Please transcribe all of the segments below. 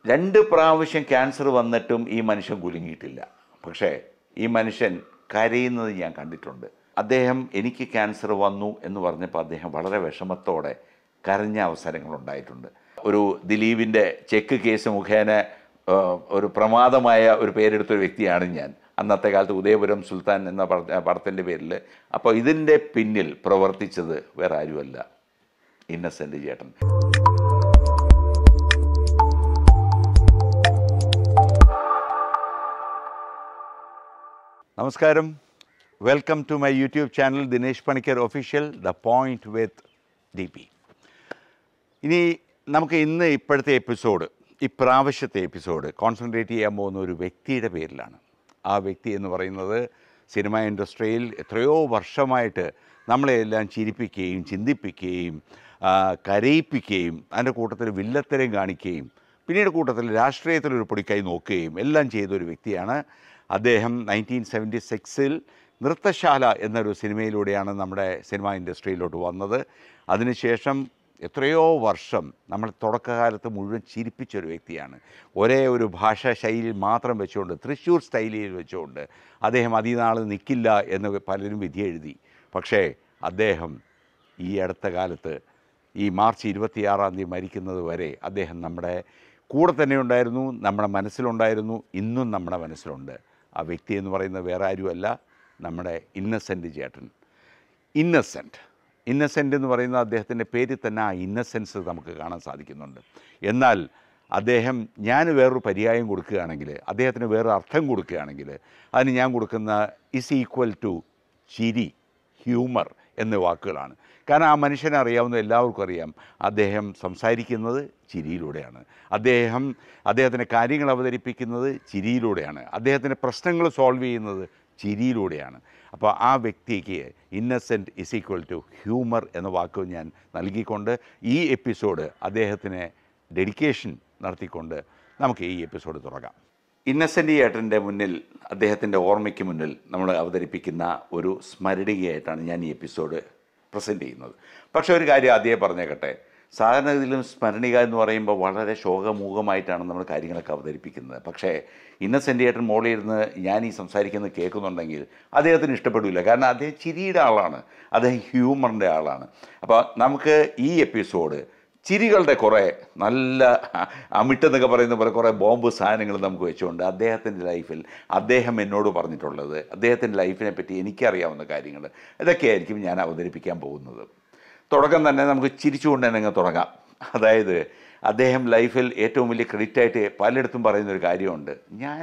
2 പ്രാവശ്യം ക്യാൻസർ വന്നിട്ടും ഈ മനുഷ്യൻ കുലുങ്ങിയിട്ടില്ല. പക്ഷേ ഈ മനുഷ്യൻ കരയുന്നത് ഞാൻ കണ്ടിട്ടുണ്ട്. അദ്ദേഹം എനിക്ക് ക്യാൻസർ വന്നു എന്ന് പറഞ്ഞപ്പോൾ അദ്ദേഹം വളരെ വിഷമത്തോടെ കരഞ്ഞ അവസരങ്ങളുണ്ടായിട്ടുണ്ട്. ഒരു ദിലീപിൻ്റെ ചെക്ക് കേസ് മുഖേന ഒരു പ്രമാദമായ ഒരു പേരെടുത്തൊരു വ്യക്തിയാണ് ഞാൻ. അന്നത്തെ കാലത്ത് ഉദയപുരം സുൽത്താൻ എന്ന പടത്തിൻ്റെ പേരിൽ. അപ്പോൾ ഇതിൻ്റെ പിന്നിൽ പ്രവർത്തിച്ചത് വേറെ ആരുമല്ല, ഇന്നസെൻ്റ് ചേട്ടൻ. നമസ്കാരം, welcome to my YouTube channel Dinesh Panicker official, the point with DP. ഇനി നമുക്ക് ഇപ്പോഴത്തെ എപ്പിസോഡ്, ഇപ്രാവശ്യത്തെ എപ്പിസോഡ് കോൺസെൻട്രേറ്റ് ചെയ്യാൻ പോകുന്ന ഒരു വ്യക്തിയുടെ പേരിലാണ്. ആ വ്യക്തി എന്ന് പറയുന്നത് സിനിമ ഇൻഡസ്ട്രിയിൽ എത്രയോ വർഷമായിട്ട് നമ്മളെല്ലാം ചിരിപ്പിക്കുകയും ചിന്തിപ്പിക്കുകയും കരയിപ്പിക്കുകയും അതിൻ്റെ കൂട്ടത്തിൽ വില്ലത്തരം കാണിക്കുകയും പിന്നീട് കൂട്ടത്തിൽ രാഷ്ട്രീയത്തിലൊരു പൊടിക്കായി നോക്കുകയും എല്ലാം ചെയ്തൊരു വ്യക്തിയാണ്. അദ്ദേഹം 1976 നൃത്തശാല എന്നൊരു സിനിമയിലൂടെയാണ് നമ്മുടെ സിനിമ ഇൻഡസ്ട്രിയിലോട്ട് വന്നത്. അതിനുശേഷം എത്രയോ വർഷം നമ്മൾ തുടക്കകാലത്ത് മുഴുവൻ ചിരിപ്പിച്ചൊരു വ്യക്തിയാണ്. ഒരേ ഒരു ഭാഷാ ശൈലിയിൽ മാത്രം വെച്ചുകൊണ്ട്, തൃശ്ശൂർ സ്റ്റൈലിൽ വെച്ചുകൊണ്ട് അദ്ദേഹം അധികനാൾ നിൽക്കില്ല എന്ന് പലരും വിധി എഴുതി. പക്ഷേ അദ്ദേഹം ഈ അടുത്ത കാലത്ത് ഈ മാർച്ച് 26-ാം തീയതി മരിക്കുന്നത് വരെ അദ്ദേഹം നമ്മുടെ കൂടെ തന്നെ ഉണ്ടായിരുന്നു, നമ്മുടെ മനസ്സിലുണ്ടായിരുന്നു, ഇന്നും നമ്മുടെ മനസ്സിലുണ്ട്. ആ വ്യക്തി എന്ന് പറയുന്നത് വേറെ ആരുമല്ല, നമ്മുടെ ഇന്നസെൻ്റ് ചേട്ടൻ. ഇന്നസെൻ്റ് എന്ന് പറയുന്ന അദ്ദേഹത്തിൻ്റെ പേരിൽ തന്നെ ആ ഇന്നസെൻസ് നമുക്ക് കാണാൻ സാധിക്കുന്നുണ്ട്. എന്നാൽ അദ്ദേഹം, ഞാൻ വേറൊരു പര്യായം കൊടുക്കുകയാണെങ്കിൽ, അദ്ദേഹത്തിന് വേറൊരു അർത്ഥം കൊടുക്കുകയാണെങ്കിൽ, അതിന് ഞാൻ കൊടുക്കുന്ന ഈസ് ഈക്വൽ ടു ചിരി, ഹ്യൂമർ എന്ന വാക്കുകളാണ്. കാരണം ആ മനുഷ്യനെ അറിയാവുന്ന എല്ലാവർക്കും അറിയാം, അദ്ദേഹം സംസാരിക്കുന്നത് ചിരിയിലൂടെയാണ്, അദ്ദേഹത്തിൻ്റെ കാര്യങ്ങൾ അവതരിപ്പിക്കുന്നത് ചിരിയിലൂടെയാണ്, അദ്ദേഹത്തിൻ്റെ പ്രശ്നങ്ങൾ സോൾവ് ചെയ്യുന്നത് ചിരിയിലൂടെയാണ്. അപ്പോൾ ആ വ്യക്തിക്ക് Innocent is equal to humour എന്ന വാക്ക് ഞാൻ നൽകിക്കൊണ്ട് ഈ എപ്പിസോഡ് അദ്ദേഹത്തിന് ഡെഡിക്കേഷൻ നടത്തിക്കൊണ്ട് നമുക്ക് ഈ എപ്പിസോഡ് തുടങ്ങാം. ഇന്നസെൻ്റ് ചേട്ടൻ്റെ മുന്നിൽ, അദ്ദേഹത്തിൻ്റെ ഓർമ്മയ്ക്ക് മുന്നിൽ നമ്മൾ അവതരിപ്പിക്കുന്ന ഒരു സ്മരണികയായിട്ടാണ് ഞാൻ ഈ എപ്പിസോഡ് പ്രസൻറ്റ് ചെയ്യുന്നത്. പക്ഷേ ഒരു കാര്യം ആദ്യമേ പറഞ്ഞേക്കട്ടെ, സാധാരണ ഇതിലും സ്മരണിക എന്ന് പറയുമ്പോൾ വളരെ ശോകമൂകമായിട്ടാണ് നമ്മൾ കാര്യങ്ങളൊക്കെ അവതരിപ്പിക്കുന്നത്. പക്ഷേ ഇന്നസെൻ്റ് ചേട്ടൻ മോളിൽ ഇരുന്ന് ഞാൻ ഈ സംസാരിക്കുന്നത് കേൾക്കുന്നുണ്ടെങ്കിൽ അദ്ദേഹത്തിന് ഇഷ്ടപ്പെടില്ല. കാരണം അദ്ദേഹം ചിരിയുടെ ആളാണ്, അദ്ദേഹം ഹ്യൂമറിൻ്റെ ആളാണ്. അപ്പോൾ നമുക്ക് ഈ എപ്പിസോഡ് ചിരികളുടെ കുറേ നല്ല അമിട്ടെന്നൊക്കെ പറയുന്ന പോലെ കുറേ ബോംബ് സാധനങ്ങൾ നമുക്ക് വെച്ചുകൊണ്ട് അദ്ദേഹത്തിൻ്റെ ലൈഫിൽ അദ്ദേഹം എന്നോട് പറഞ്ഞിട്ടുള്ളത്, അദ്ദേഹത്തിൻ്റെ ലൈഫിനെ പറ്റി എനിക്കറിയാവുന്ന കാര്യങ്ങൾ, ഇതൊക്കെയായിരിക്കും ഞാൻ അവതരിപ്പിക്കാൻ പോകുന്നത്. തുടക്കം തന്നെ നമുക്ക് ചിരിച്ചുകൊണ്ട് തന്നെ അങ്ങ് തുടങ്ങാം. അതായത് അദ്ദേഹം ലൈഫിൽ ഏറ്റവും വലിയ ക്രെഡിറ്റായിട്ട് പലയിടത്തും പറയുന്നൊരു കാര്യമുണ്ട്. ഞാൻ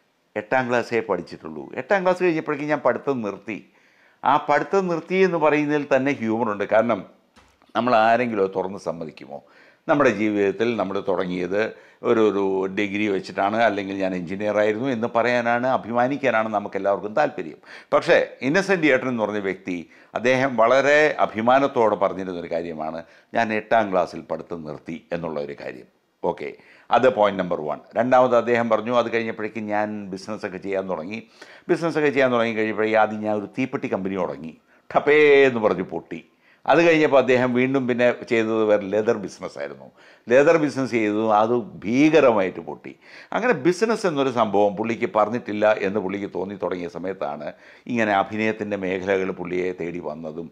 8ാം ക്ലാസ്സേ പഠിച്ചിട്ടുള്ളൂ, 8ാം ക്ലാസ് കഴിഞ്ഞപ്പോഴേക്കും ഞാൻ പഠിത്തം നിർത്തി. ആ പഠിത്തം നിർത്തി എന്ന് പറയുന്നതിൽ തന്നെ ഹ്യൂമറുണ്ട്. കാരണം നമ്മൾ ആരെങ്കിലും തുറന്ന് സമ്മതിക്കുമോ? നമ്മുടെ ജീവിതത്തിൽ നമ്മൾ തുടങ്ങിയത് ഒരു ഡിഗ്രി വെച്ചിട്ടാണ്, അല്ലെങ്കിൽ ഞാൻ എൻജിനീയറായിരുന്നു എന്ന് പറയാനാണ്, അഭിമാനിക്കാനാണ് നമുക്കെല്ലാവർക്കും താല്പര്യം. പക്ഷേ ഇന്നസെൻ്റ് ചേട്ടൻ എന്ന് പറഞ്ഞ വ്യക്തി, അദ്ദേഹം വളരെ അഭിമാനത്തോടെ പറഞ്ഞിരുന്നൊരു കാര്യമാണ്, ഞാൻ 8ാം ക്ലാസ്സിൽ പഠിത്തം നിർത്തി എന്നുള്ള ഒരു കാര്യം. ഓക്കെ, അത് പോയിൻ്റ് നമ്പർ 1. രണ്ടാമത് അദ്ദേഹം പറഞ്ഞു, അത് കഴിഞ്ഞപ്പോഴേക്കും ഞാൻ ബിസിനസ്സൊക്കെ ചെയ്യാൻ തുടങ്ങി കഴിഞ്ഞപ്പോഴേക്കും ആദ്യം ഞാൻ ഒരു തീപ്പെട്ടി കമ്പനി തുടങ്ങി, ടപ്പേ എന്ന് പറഞ്ഞ് പൊട്ടി. അത് കഴിഞ്ഞപ്പോൾ അദ്ദേഹം വീണ്ടും പിന്നെ ചെയ്തത് വേറെ ലെതർ ബിസിനസ്സായിരുന്നു. ലെതർ ബിസിനസ് ചെയ്തു, അത് ഭീകരമായിട്ട് പൊട്ടി. അങ്ങനെ ബിസിനസ് എന്നൊരു സംഭവം പുള്ളിക്ക് പറഞ്ഞിട്ടില്ല എന്ന് പുള്ളിക്ക് തോന്നി തുടങ്ങിയ സമയത്താണ് ഇങ്ങനെ അഭിനയത്തിൻ്റെ മേഖലകൾ പുള്ളിയെ തേടി വന്നതും.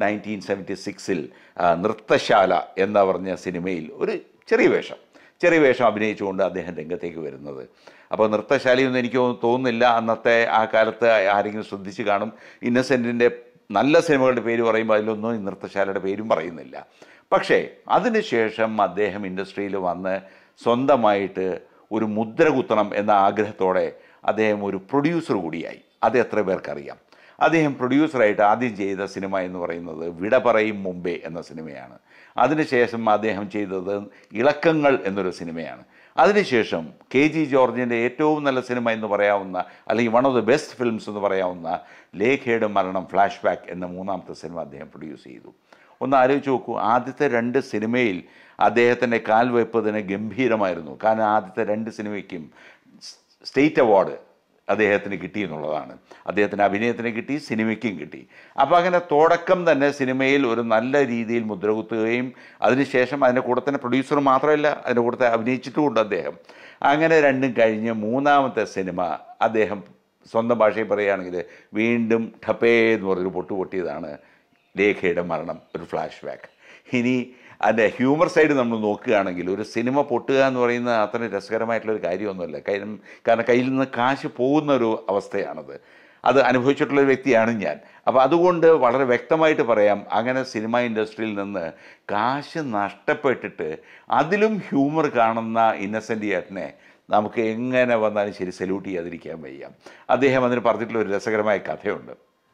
1976 നൃത്തശാല എന്ന് പറഞ്ഞ സിനിമയിൽ ഒരു ചെറിയ വേഷം അഭിനയിച്ചുകൊണ്ട് അദ്ദേഹം രംഗത്തേക്ക് വരുന്നത്. അപ്പോൾ നൃത്തശാലയൊന്നും എനിക്ക് തോന്നുന്നില്ല അന്നത്തെ ആ കാലത്ത് ആരെങ്കിലും ശ്രദ്ധിച്ച് കാണും. ഇന്നസെൻറ്റിൻ്റെ നല്ല സിനിമകളുടെ പേര് പറയുമ്പോൾ അതിലൊന്നും ഈ നൃത്തശാലയുടെ പേരും പറയുന്നില്ല. പക്ഷേ അതിനുശേഷം അദ്ദേഹം ഇൻഡസ്ട്രിയിൽ വന്ന് സ്വന്തമായിട്ട് ഒരു മുദ്ര കുത്തണം എന്ന ആഗ്രഹത്തോടെ അദ്ദേഹം ഒരു പ്രൊഡ്യൂസർ കൂടിയായി. അത് എത്ര പേർക്കറിയാം? അദ്ദേഹം പ്രൊഡ്യൂസറായിട്ട് ആദ്യം ചെയ്ത സിനിമ എന്ന് പറയുന്നത് വിട പറയും മുമ്പേ എന്ന സിനിമയാണ്. അതിനുശേഷം അദ്ദേഹം ചെയ്തത് ഇളക്കങ്ങൾ എന്നൊരു സിനിമയാണ്. അതിനുശേഷം KG ജോർജിൻ്റെ ഏറ്റവും നല്ല സിനിമ എന്ന് പറയാവുന്ന, അല്ലെങ്കിൽ one of the best films എന്ന് പറയാവുന്ന ലേഖയുടെ മരണം ഫ്ലാഷ് ബാക്ക് എന്ന 3ാമത്തെ സിനിമ അദ്ദേഹം പ്രൊഡ്യൂസ് ചെയ്തു. ഒന്ന് ആലോചിച്ച് നോക്കൂ, ആദ്യത്തെ 2 സിനിമയിൽ അദ്ദേഹത്തിൻ്റെ കാൽവയ്പ് തന്നെ ഗംഭീരമായിരുന്നു. കാരണം ആദ്യത്തെ 2 സിനിമയ്ക്കും സ്റ്റേറ്റ് അവാർഡ് അദ്ദേഹത്തിന് കിട്ടി എന്നുള്ളതാണ്. അദ്ദേഹത്തിന് അഭിനയത്തിന് കിട്ടി, സിനിമയ്ക്കും കിട്ടി. അപ്പോൾ അങ്ങനെ തുടക്കം തന്നെ സിനിമയിൽ ഒരു നല്ല രീതിയിൽ മുദ്രകുത്തുകയും അതിനുശേഷം അതിൻ്റെ കൂടെ തന്നെ പ്രൊഡ്യൂസർ മാത്രമല്ല, അതിൻ്റെ കൂടെ അഭിനയിച്ചിട്ടുമുണ്ട് അദ്ദേഹം. അങ്ങനെ രണ്ടും കഴിഞ്ഞ് മൂന്നാമത്തെ സിനിമ അദ്ദേഹം സ്വന്തം ഭാഷയിൽ പറയുകയാണെങ്കിൽ വീണ്ടും ഠപ്പേ എന്ന് പറഞ്ഞൊരു പൊട്ടിയതാണ് ലേഖയുടെ മരണം, ഒരു ഫ്ലാഷ് ബാക്ക്. ഇനി അതിൻ്റെ ഹ്യൂമർ സൈഡ് നമ്മൾ നോക്കുകയാണെങ്കിൽ ഒരു സിനിമ പൊട്ടുക എന്ന് പറയുന്നത് അത്ര രസകരമായിട്ടുള്ളൊരു കാര്യമൊന്നുമല്ല. കാരണം കയ്യിൽ നിന്ന് കാശ് പോകുന്ന ഒരു അവസ്ഥയാണത്. അത് അനുഭവിച്ചിട്ടുള്ളൊരു വ്യക്തിയാണ് ഞാൻ. അപ്പോൾ അതുകൊണ്ട് വളരെ വ്യക്തമായിട്ട് പറയാം, അങ്ങനെ സിനിമ ഇൻഡസ്ട്രിയിൽ നിന്ന് കാശ് നഷ്ടപ്പെട്ടിട്ട് അതിലും ഹ്യൂമർ കാണുന്ന ഇന്നസെൻ്റ് ചേട്ടനെ നമുക്ക് എങ്ങനെ വന്നാലും ശരി സല്യൂട്ട് ചെയ്യാതിരിക്കാൻ വയ്യ. അദ്ദേഹം അതിന് പറഞ്ഞിട്ടുള്ള ഒരു രസകരമായ കഥയുണ്ട്.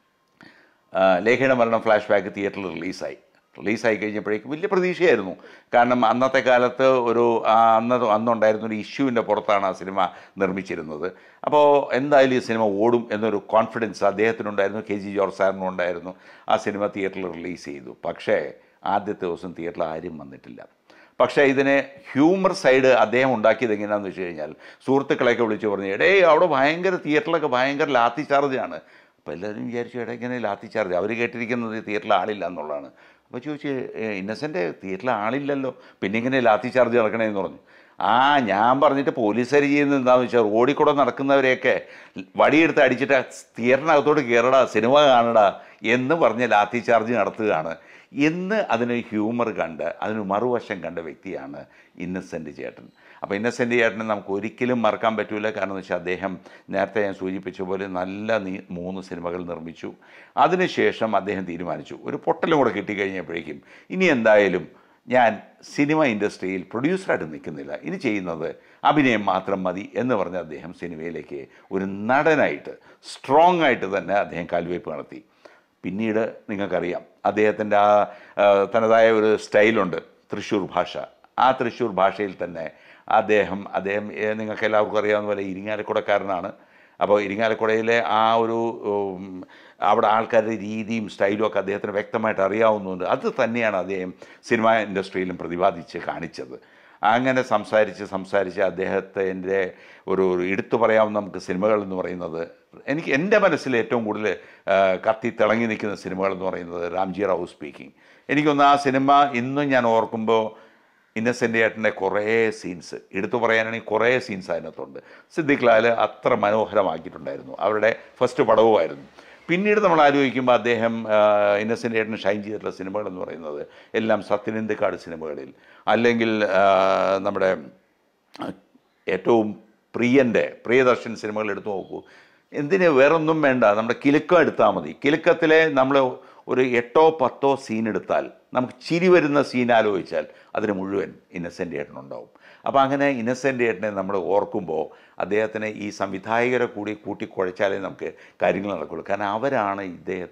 ലേഖയുടെ മരണം ഫ്ലാഷ് ബാക്ക് തിയേറ്ററിൽ റിലീസായി കഴിഞ്ഞപ്പോഴേക്കും വലിയ പ്രതീക്ഷയായിരുന്നു. കാരണം അന്നത്തെ കാലത്ത് അന്നുണ്ടായിരുന്നൊരു ഇഷ്യൂവിൻ്റെ പുറത്താണ് ആ സിനിമ നിർമ്മിച്ചിരുന്നത്. അപ്പോൾ എന്തായാലും ഈ സിനിമ ഓടും എന്നൊരു കോൺഫിഡൻസ് അദ്ദേഹത്തിനുണ്ടായിരുന്നു, KG ജോർജ് സാറിനും ഉണ്ടായിരുന്നു. ആ സിനിമ തിയേറ്ററിൽ റിലീസ് ചെയ്തു. പക്ഷേ ആദ്യത്തെ ദിവസം തിയേറ്ററിൽ ആരും വന്നിട്ടില്ല. പക്ഷേ ഇതിന് ഹ്യൂമർ സൈഡ് അദ്ദേഹം ഉണ്ടാക്കിയത് എങ്ങനെയാണെന്ന് വെച്ച് കഴിഞ്ഞാൽ സുഹൃത്തുക്കളെയൊക്കെ വിളിച്ച് പറഞ്ഞു, അവിടെ തിയേറ്ററിലൊക്കെ ഭയങ്കര ലാത്തി ചാർജാണ്. അപ്പോൾ എല്ലാവരും വിചാരിച്ചു ഇങ്ങനെ ലാത്തി ചാർജ്, അവർ കേട്ടിരിക്കുന്നത് തിയേറ്ററിൽ ആളില്ല എന്നുള്ളതാണ്. അപ്പോൾ ചോദിച്ച്, ഇന്നസെൻ്റ് തിയേറ്ററിൽ ആളില്ലല്ലോ, പിന്നെ ഇങ്ങനെ ലാത്തി ചാർജ് നടക്കണേന്ന് പറഞ്ഞു. ഞാൻ പറഞ്ഞിട്ട് പോലീസുകാർ ചെയ്യുന്നത് എന്താണെന്ന് വെച്ചാൽ റോഡിൽ കൂടെ നടക്കുന്നവരെയൊക്കെ വടിയെടുത്ത് അടിച്ചിട്ട് തിയേറ്ററിനകത്തോട്ട് കയറടാ, സിനിമ കാണടാ എന്ന് പറഞ്ഞ് ലാത്തി ചാർജ് നടത്തുകയാണ് എന്ന് അതിന് ഹ്യൂമർ കണ്ട് അതിന് മറുവശം കണ്ട വ്യക്തിയാണ് ഇന്നസെൻ്റ് ചേട്ടൻ. അപ്പോൾ ഇന്നസെൻ്റ് ചേട്ടനെ നമുക്ക് ഒരിക്കലും മറക്കാൻ പറ്റില്ല. കാരണം എന്ന് വെച്ചാൽ അദ്ദേഹം നേരത്തെ ഞാൻ സൂചിപ്പിച്ച പോലെ നല്ല 3 സിനിമകൾ നിർമ്മിച്ചു. അതിനുശേഷം അദ്ദേഹം തീരുമാനിച്ചു ഒരു പൊട്ടലും കൂടെ കിട്ടിക്കഴിഞ്ഞപ്പോഴേക്കും ഇനി എന്തായാലും ഞാൻ സിനിമ ഇൻഡസ്ട്രിയിൽ പ്രൊഡ്യൂസറായിട്ട് നിൽക്കുന്നില്ല, ഇനി ചെയ്യുന്നത് അഭിനയം മാത്രം മതി എന്ന് പറഞ്ഞ് അദ്ദേഹം സിനിമയിലേക്ക് ഒരു നടനായിട്ട് സ്ട്രോങ് ആയിട്ട് തന്നെ അദ്ദേഹം കാൽവയ്പ് നടത്തി. പിന്നീട് നിങ്ങൾക്കറിയാം അദ്ദേഹത്തിൻ്റെ തനതായ ഒരു സ്റ്റൈലുണ്ട്, തൃശ്ശൂർ ഭാഷ. ആ തൃശ്ശൂർ ഭാഷയിൽ തന്നെ അദ്ദേഹം നിങ്ങൾക്ക് എല്ലാവർക്കും അറിയാവുന്ന പോലെ ഇരിങ്ങാലക്കുടക്കാരനാണ്. അപ്പോൾ ഇരിങ്ങാലക്കുടയിലെ അവിടെ ആൾക്കാരുടെ രീതിയും സ്റ്റൈലും ഒക്കെ അദ്ദേഹത്തിന് വ്യക്തമായിട്ട് അറിയാവുന്നതുകൊണ്ട് അത് തന്നെയാണ് അദ്ദേഹം സിനിമ ഇൻഡസ്ട്രിയിലും പ്രതിപാദിച്ച് കാണിച്ചത്. അങ്ങനെ സംസാരിച്ച് അദ്ദേഹത്തിൻ്റെ ഒരു എടുത്തു പറയാവുന്ന നമുക്ക് സിനിമകൾ എന്ന് പറയുന്നത്, എൻ്റെ മനസ്സിൽ ഏറ്റവും കൂടുതൽ കത്തി തിളങ്ങി നിൽക്കുന്ന സിനിമകൾ എന്ന് പറയുന്നത് രാംജി റാവു സ്പീക്കിംഗ്. എനിക്കൊന്ന് ആ സിനിമ ഇന്നും ഞാൻ ഓർക്കുമ്പോൾ ഇന്നസെൻ്റ് ചേട്ടൻ്റെ കുറേ സീൻസ് എടുത്തു പറയാനാണെങ്കിൽ കുറേ സീൻസ് അതിനകത്തുണ്ട്. സിദ്ദിഖ് ലാൽ അത്ര മനോഹരമാക്കിയിട്ടുണ്ടായിരുന്നു. അവരുടെ ഫസ്റ്റ് പടവുമായിരുന്നു. പിന്നീട് നമ്മൾ ആലോചിക്കുമ്പോൾ അദ്ദേഹം ഇന്നസെൻ്റ് ചേട്ടൻ ഷൈൻ ചെയ്തിട്ടുള്ള സിനിമകളെന്ന് പറയുന്നത് എല്ലാം സത്യനന്ദിക്കാട് സിനിമകളിൽ, അല്ലെങ്കിൽ നമ്മുടെ ഏറ്റവും പ്രിയദർശൻ സിനിമകൾ എടുത്തു നോക്കൂ. എന്തിന് വേറൊന്നും വേണ്ട, നമ്മുടെ കിലുക്കം എടുത്താൽ മതി. കിലുക്കത്തിലെ നമ്മൾ ഒരു 8-10 സീൻ എടുത്താൽ നമുക്ക് ചിരി വരുന്ന സീൻ ആലോചിച്ചാൽ അതിന് മുഴുവൻ ഇന്നസെൻ്റ് ചേട്ടനുണ്ടാവും. അപ്പോൾ അങ്ങനെ ഇന്നസെൻ്റ് ചേട്ടനെ നമ്മൾ ഓർക്കുമ്പോൾ അദ്ദേഹത്തിന് ഈ സംവിധായകരെ കൂടി കൂട്ടിക്കുഴച്ചാലേ നമുക്ക് കാര്യങ്ങൾ നടക്കുള്ളൂ. കാരണം അവരാണ്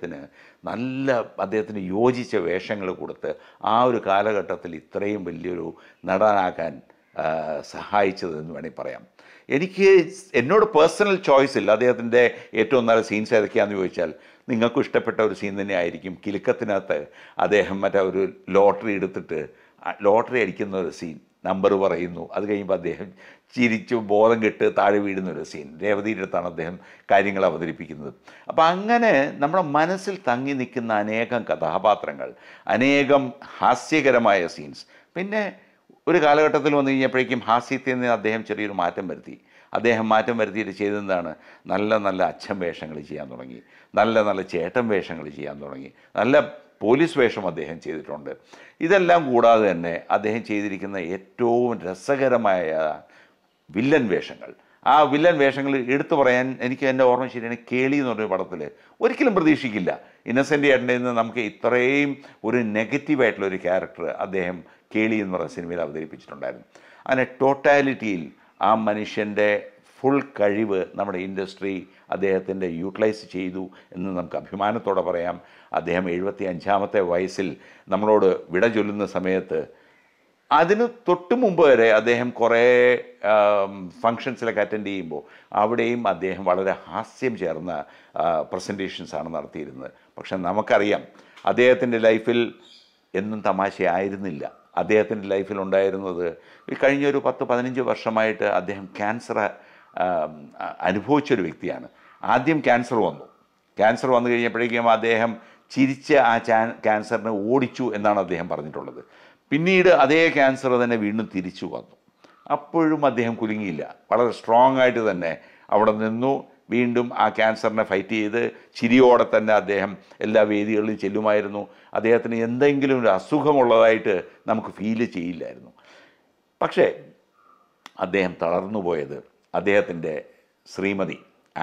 അദ്ദേഹത്തിന് യോജിച്ച വേഷങ്ങൾ കൊടുത്ത് ആ ഒരു കാലഘട്ടത്തിൽ ഇത്രയും വലിയൊരു നടനാക്കാൻ സഹായിച്ചതെന്ന് വേണമെങ്കിൽ പറയാം. എന്നോട് പേഴ്സണൽ ചോയ്സ് ഇല്ല അദ്ദേഹത്തിൻ്റെ ഏറ്റവും നല്ല സീൻസ് ഏതൊക്കെയാണെന്ന് ചോദിച്ചാൽ നിങ്ങൾക്കും ഇഷ്ടപ്പെട്ട ഒരു സീൻ തന്നെ ആയിരിക്കും. കിലുക്കത്തിനകത്ത് അദ്ദേഹം ഒരു ലോട്ടറി എടുത്തിട്ട് ലോട്ടറി അടിക്കുന്ന ഒരു സീൻ, നമ്പർ പറയുന്നു, അത് കഴിയുമ്പോൾ അദ്ദേഹം ചിരിച്ചു ബോധം കെട്ട് താഴെ വീഴുന്നൊരു സീൻ. രേവതിയുടെ അടുത്താണ് അദ്ദേഹം കാര്യങ്ങൾ അവതരിപ്പിക്കുന്നത്. അപ്പോൾ അങ്ങനെ നമ്മുടെ മനസ്സിൽ തങ്ങി നിൽക്കുന്ന അനേകം കഥാപാത്രങ്ങൾ, അനേകം ഹാസ്യകരമായ സീൻസ്. പിന്നെ ഒരു കാലഘട്ടത്തിൽ വന്നു കഴിഞ്ഞപ്പോഴേക്കും ഹാസ്യത്തിൽ നിന്ന് അദ്ദേഹം ചെറിയൊരു മാറ്റം വരുത്തിയിട്ട് ചെയ്തതെന്താണ്, നല്ല അച്ഛൻ വേഷങ്ങൾ ചെയ്യാൻ തുടങ്ങി, നല്ല ചേട്ടൻ വേഷങ്ങൾ ചെയ്യാൻ തുടങ്ങി, നല്ല പോലീസ് വേഷം അദ്ദേഹം ചെയ്തിട്ടുണ്ട്. ഇതെല്ലാം കൂടാതെ തന്നെ അദ്ദേഹം ചെയ്തിരിക്കുന്ന ഏറ്റവും രസകരമായ വില്ലൻ വേഷങ്ങൾ, ആ വില്ലൻ വേഷങ്ങൾ എടുത്തു പറയാൻ എനിക്ക് എൻ്റെ ഓർമ്മ ശരിയാണ്, കേളി എന്ന് പറഞ്ഞൊരു പടത്തിൽ ഒരിക്കലും പ്രതീക്ഷിക്കില്ല ഇന്നസെൻ്റ് ചേട്ടൻ്റെ നിന്ന് നമുക്ക് ഇത്രയും ഒരു നെഗറ്റീവായിട്ടുള്ളൊരു ക്യാരക്ടർ അദ്ദേഹം കേളി എന്ന് പറയുന്ന സിനിമയിൽ അവതരിപ്പിച്ചിട്ടുണ്ടായിരുന്നു. അങ്ങനെ ടോട്ടാലിറ്റിയിൽ ആ മനുഷ്യൻ്റെ ഫുൾ കഴിവ് നമ്മുടെ ഇൻഡസ്ട്രി അദ്ദേഹത്തിൻ്റെ യൂട്ടിലൈസ് ചെയ്തു എന്ന് നമുക്ക് അഭിമാനത്തോടെ പറയാം. അദ്ദേഹം 75-ാമത്തെ വയസ്സിൽ നമ്മളോട് വിട ചൊല്ലുന്ന സമയത്ത് അതിന് തൊട്ട് മുമ്പ് വരെ അദ്ദേഹം കുറേ ഫങ്ഷൻസിലൊക്കെ അറ്റൻഡ് ചെയ്യുമ്പോൾ അവിടെയും അദ്ദേഹം വളരെ ഹാസ്യം ചേർന്ന പ്രസൻറ്റേഷൻസാണ് നടത്തിയിരുന്നത്. പക്ഷെ നമുക്കറിയാം അദ്ദേഹത്തിൻ്റെ ലൈഫിൽ എന്നും തമാശയായിരുന്നില്ല. അദ്ദേഹത്തിൻ്റെ ലൈഫിലുണ്ടായിരുന്നത് കഴിഞ്ഞൊരു 10-15 വർഷമായിട്ട് അദ്ദേഹം ക്യാൻസർ അനുഭവിച്ചൊരു വ്യക്തിയാണ്. ആദ്യം ക്യാൻസർ വന്നു കഴിഞ്ഞപ്പോഴേക്കും അദ്ദേഹം ചിരിച്ച് ആ ക്യാൻസറിനെ ഓടിച്ചു എന്നാണ് അദ്ദേഹം പറഞ്ഞിട്ടുള്ളത്. പിന്നീട് അതേ ക്യാൻസർ തന്നെ വീണ്ടും തിരിച്ചു വന്നു. അപ്പോഴും അദ്ദേഹം കുലുങ്ങിയില്ല. വളരെ സ്ട്രോങ് ആയിട്ട് തന്നെ അവിടെ നിന്നു. വീണ്ടും ആ ക്യാൻസറിനെ ഫൈറ്റ് ചെയ്ത് ചിരിയോടെ തന്നെ അദ്ദേഹം എല്ലാ വേദികളിലും ചെല്ലുമായിരുന്നു. അദ്ദേഹത്തിന് എന്തെങ്കിലും ഒരു അസുഖമുള്ളതായിട്ട് നമുക്ക് ഫീൽ ചെയ്യില്ലായിരുന്നു. പക്ഷേ അദ്ദേഹം തളർന്നു പോയത് അദ്ദേഹത്തിൻ്റെ ശ്രീമതി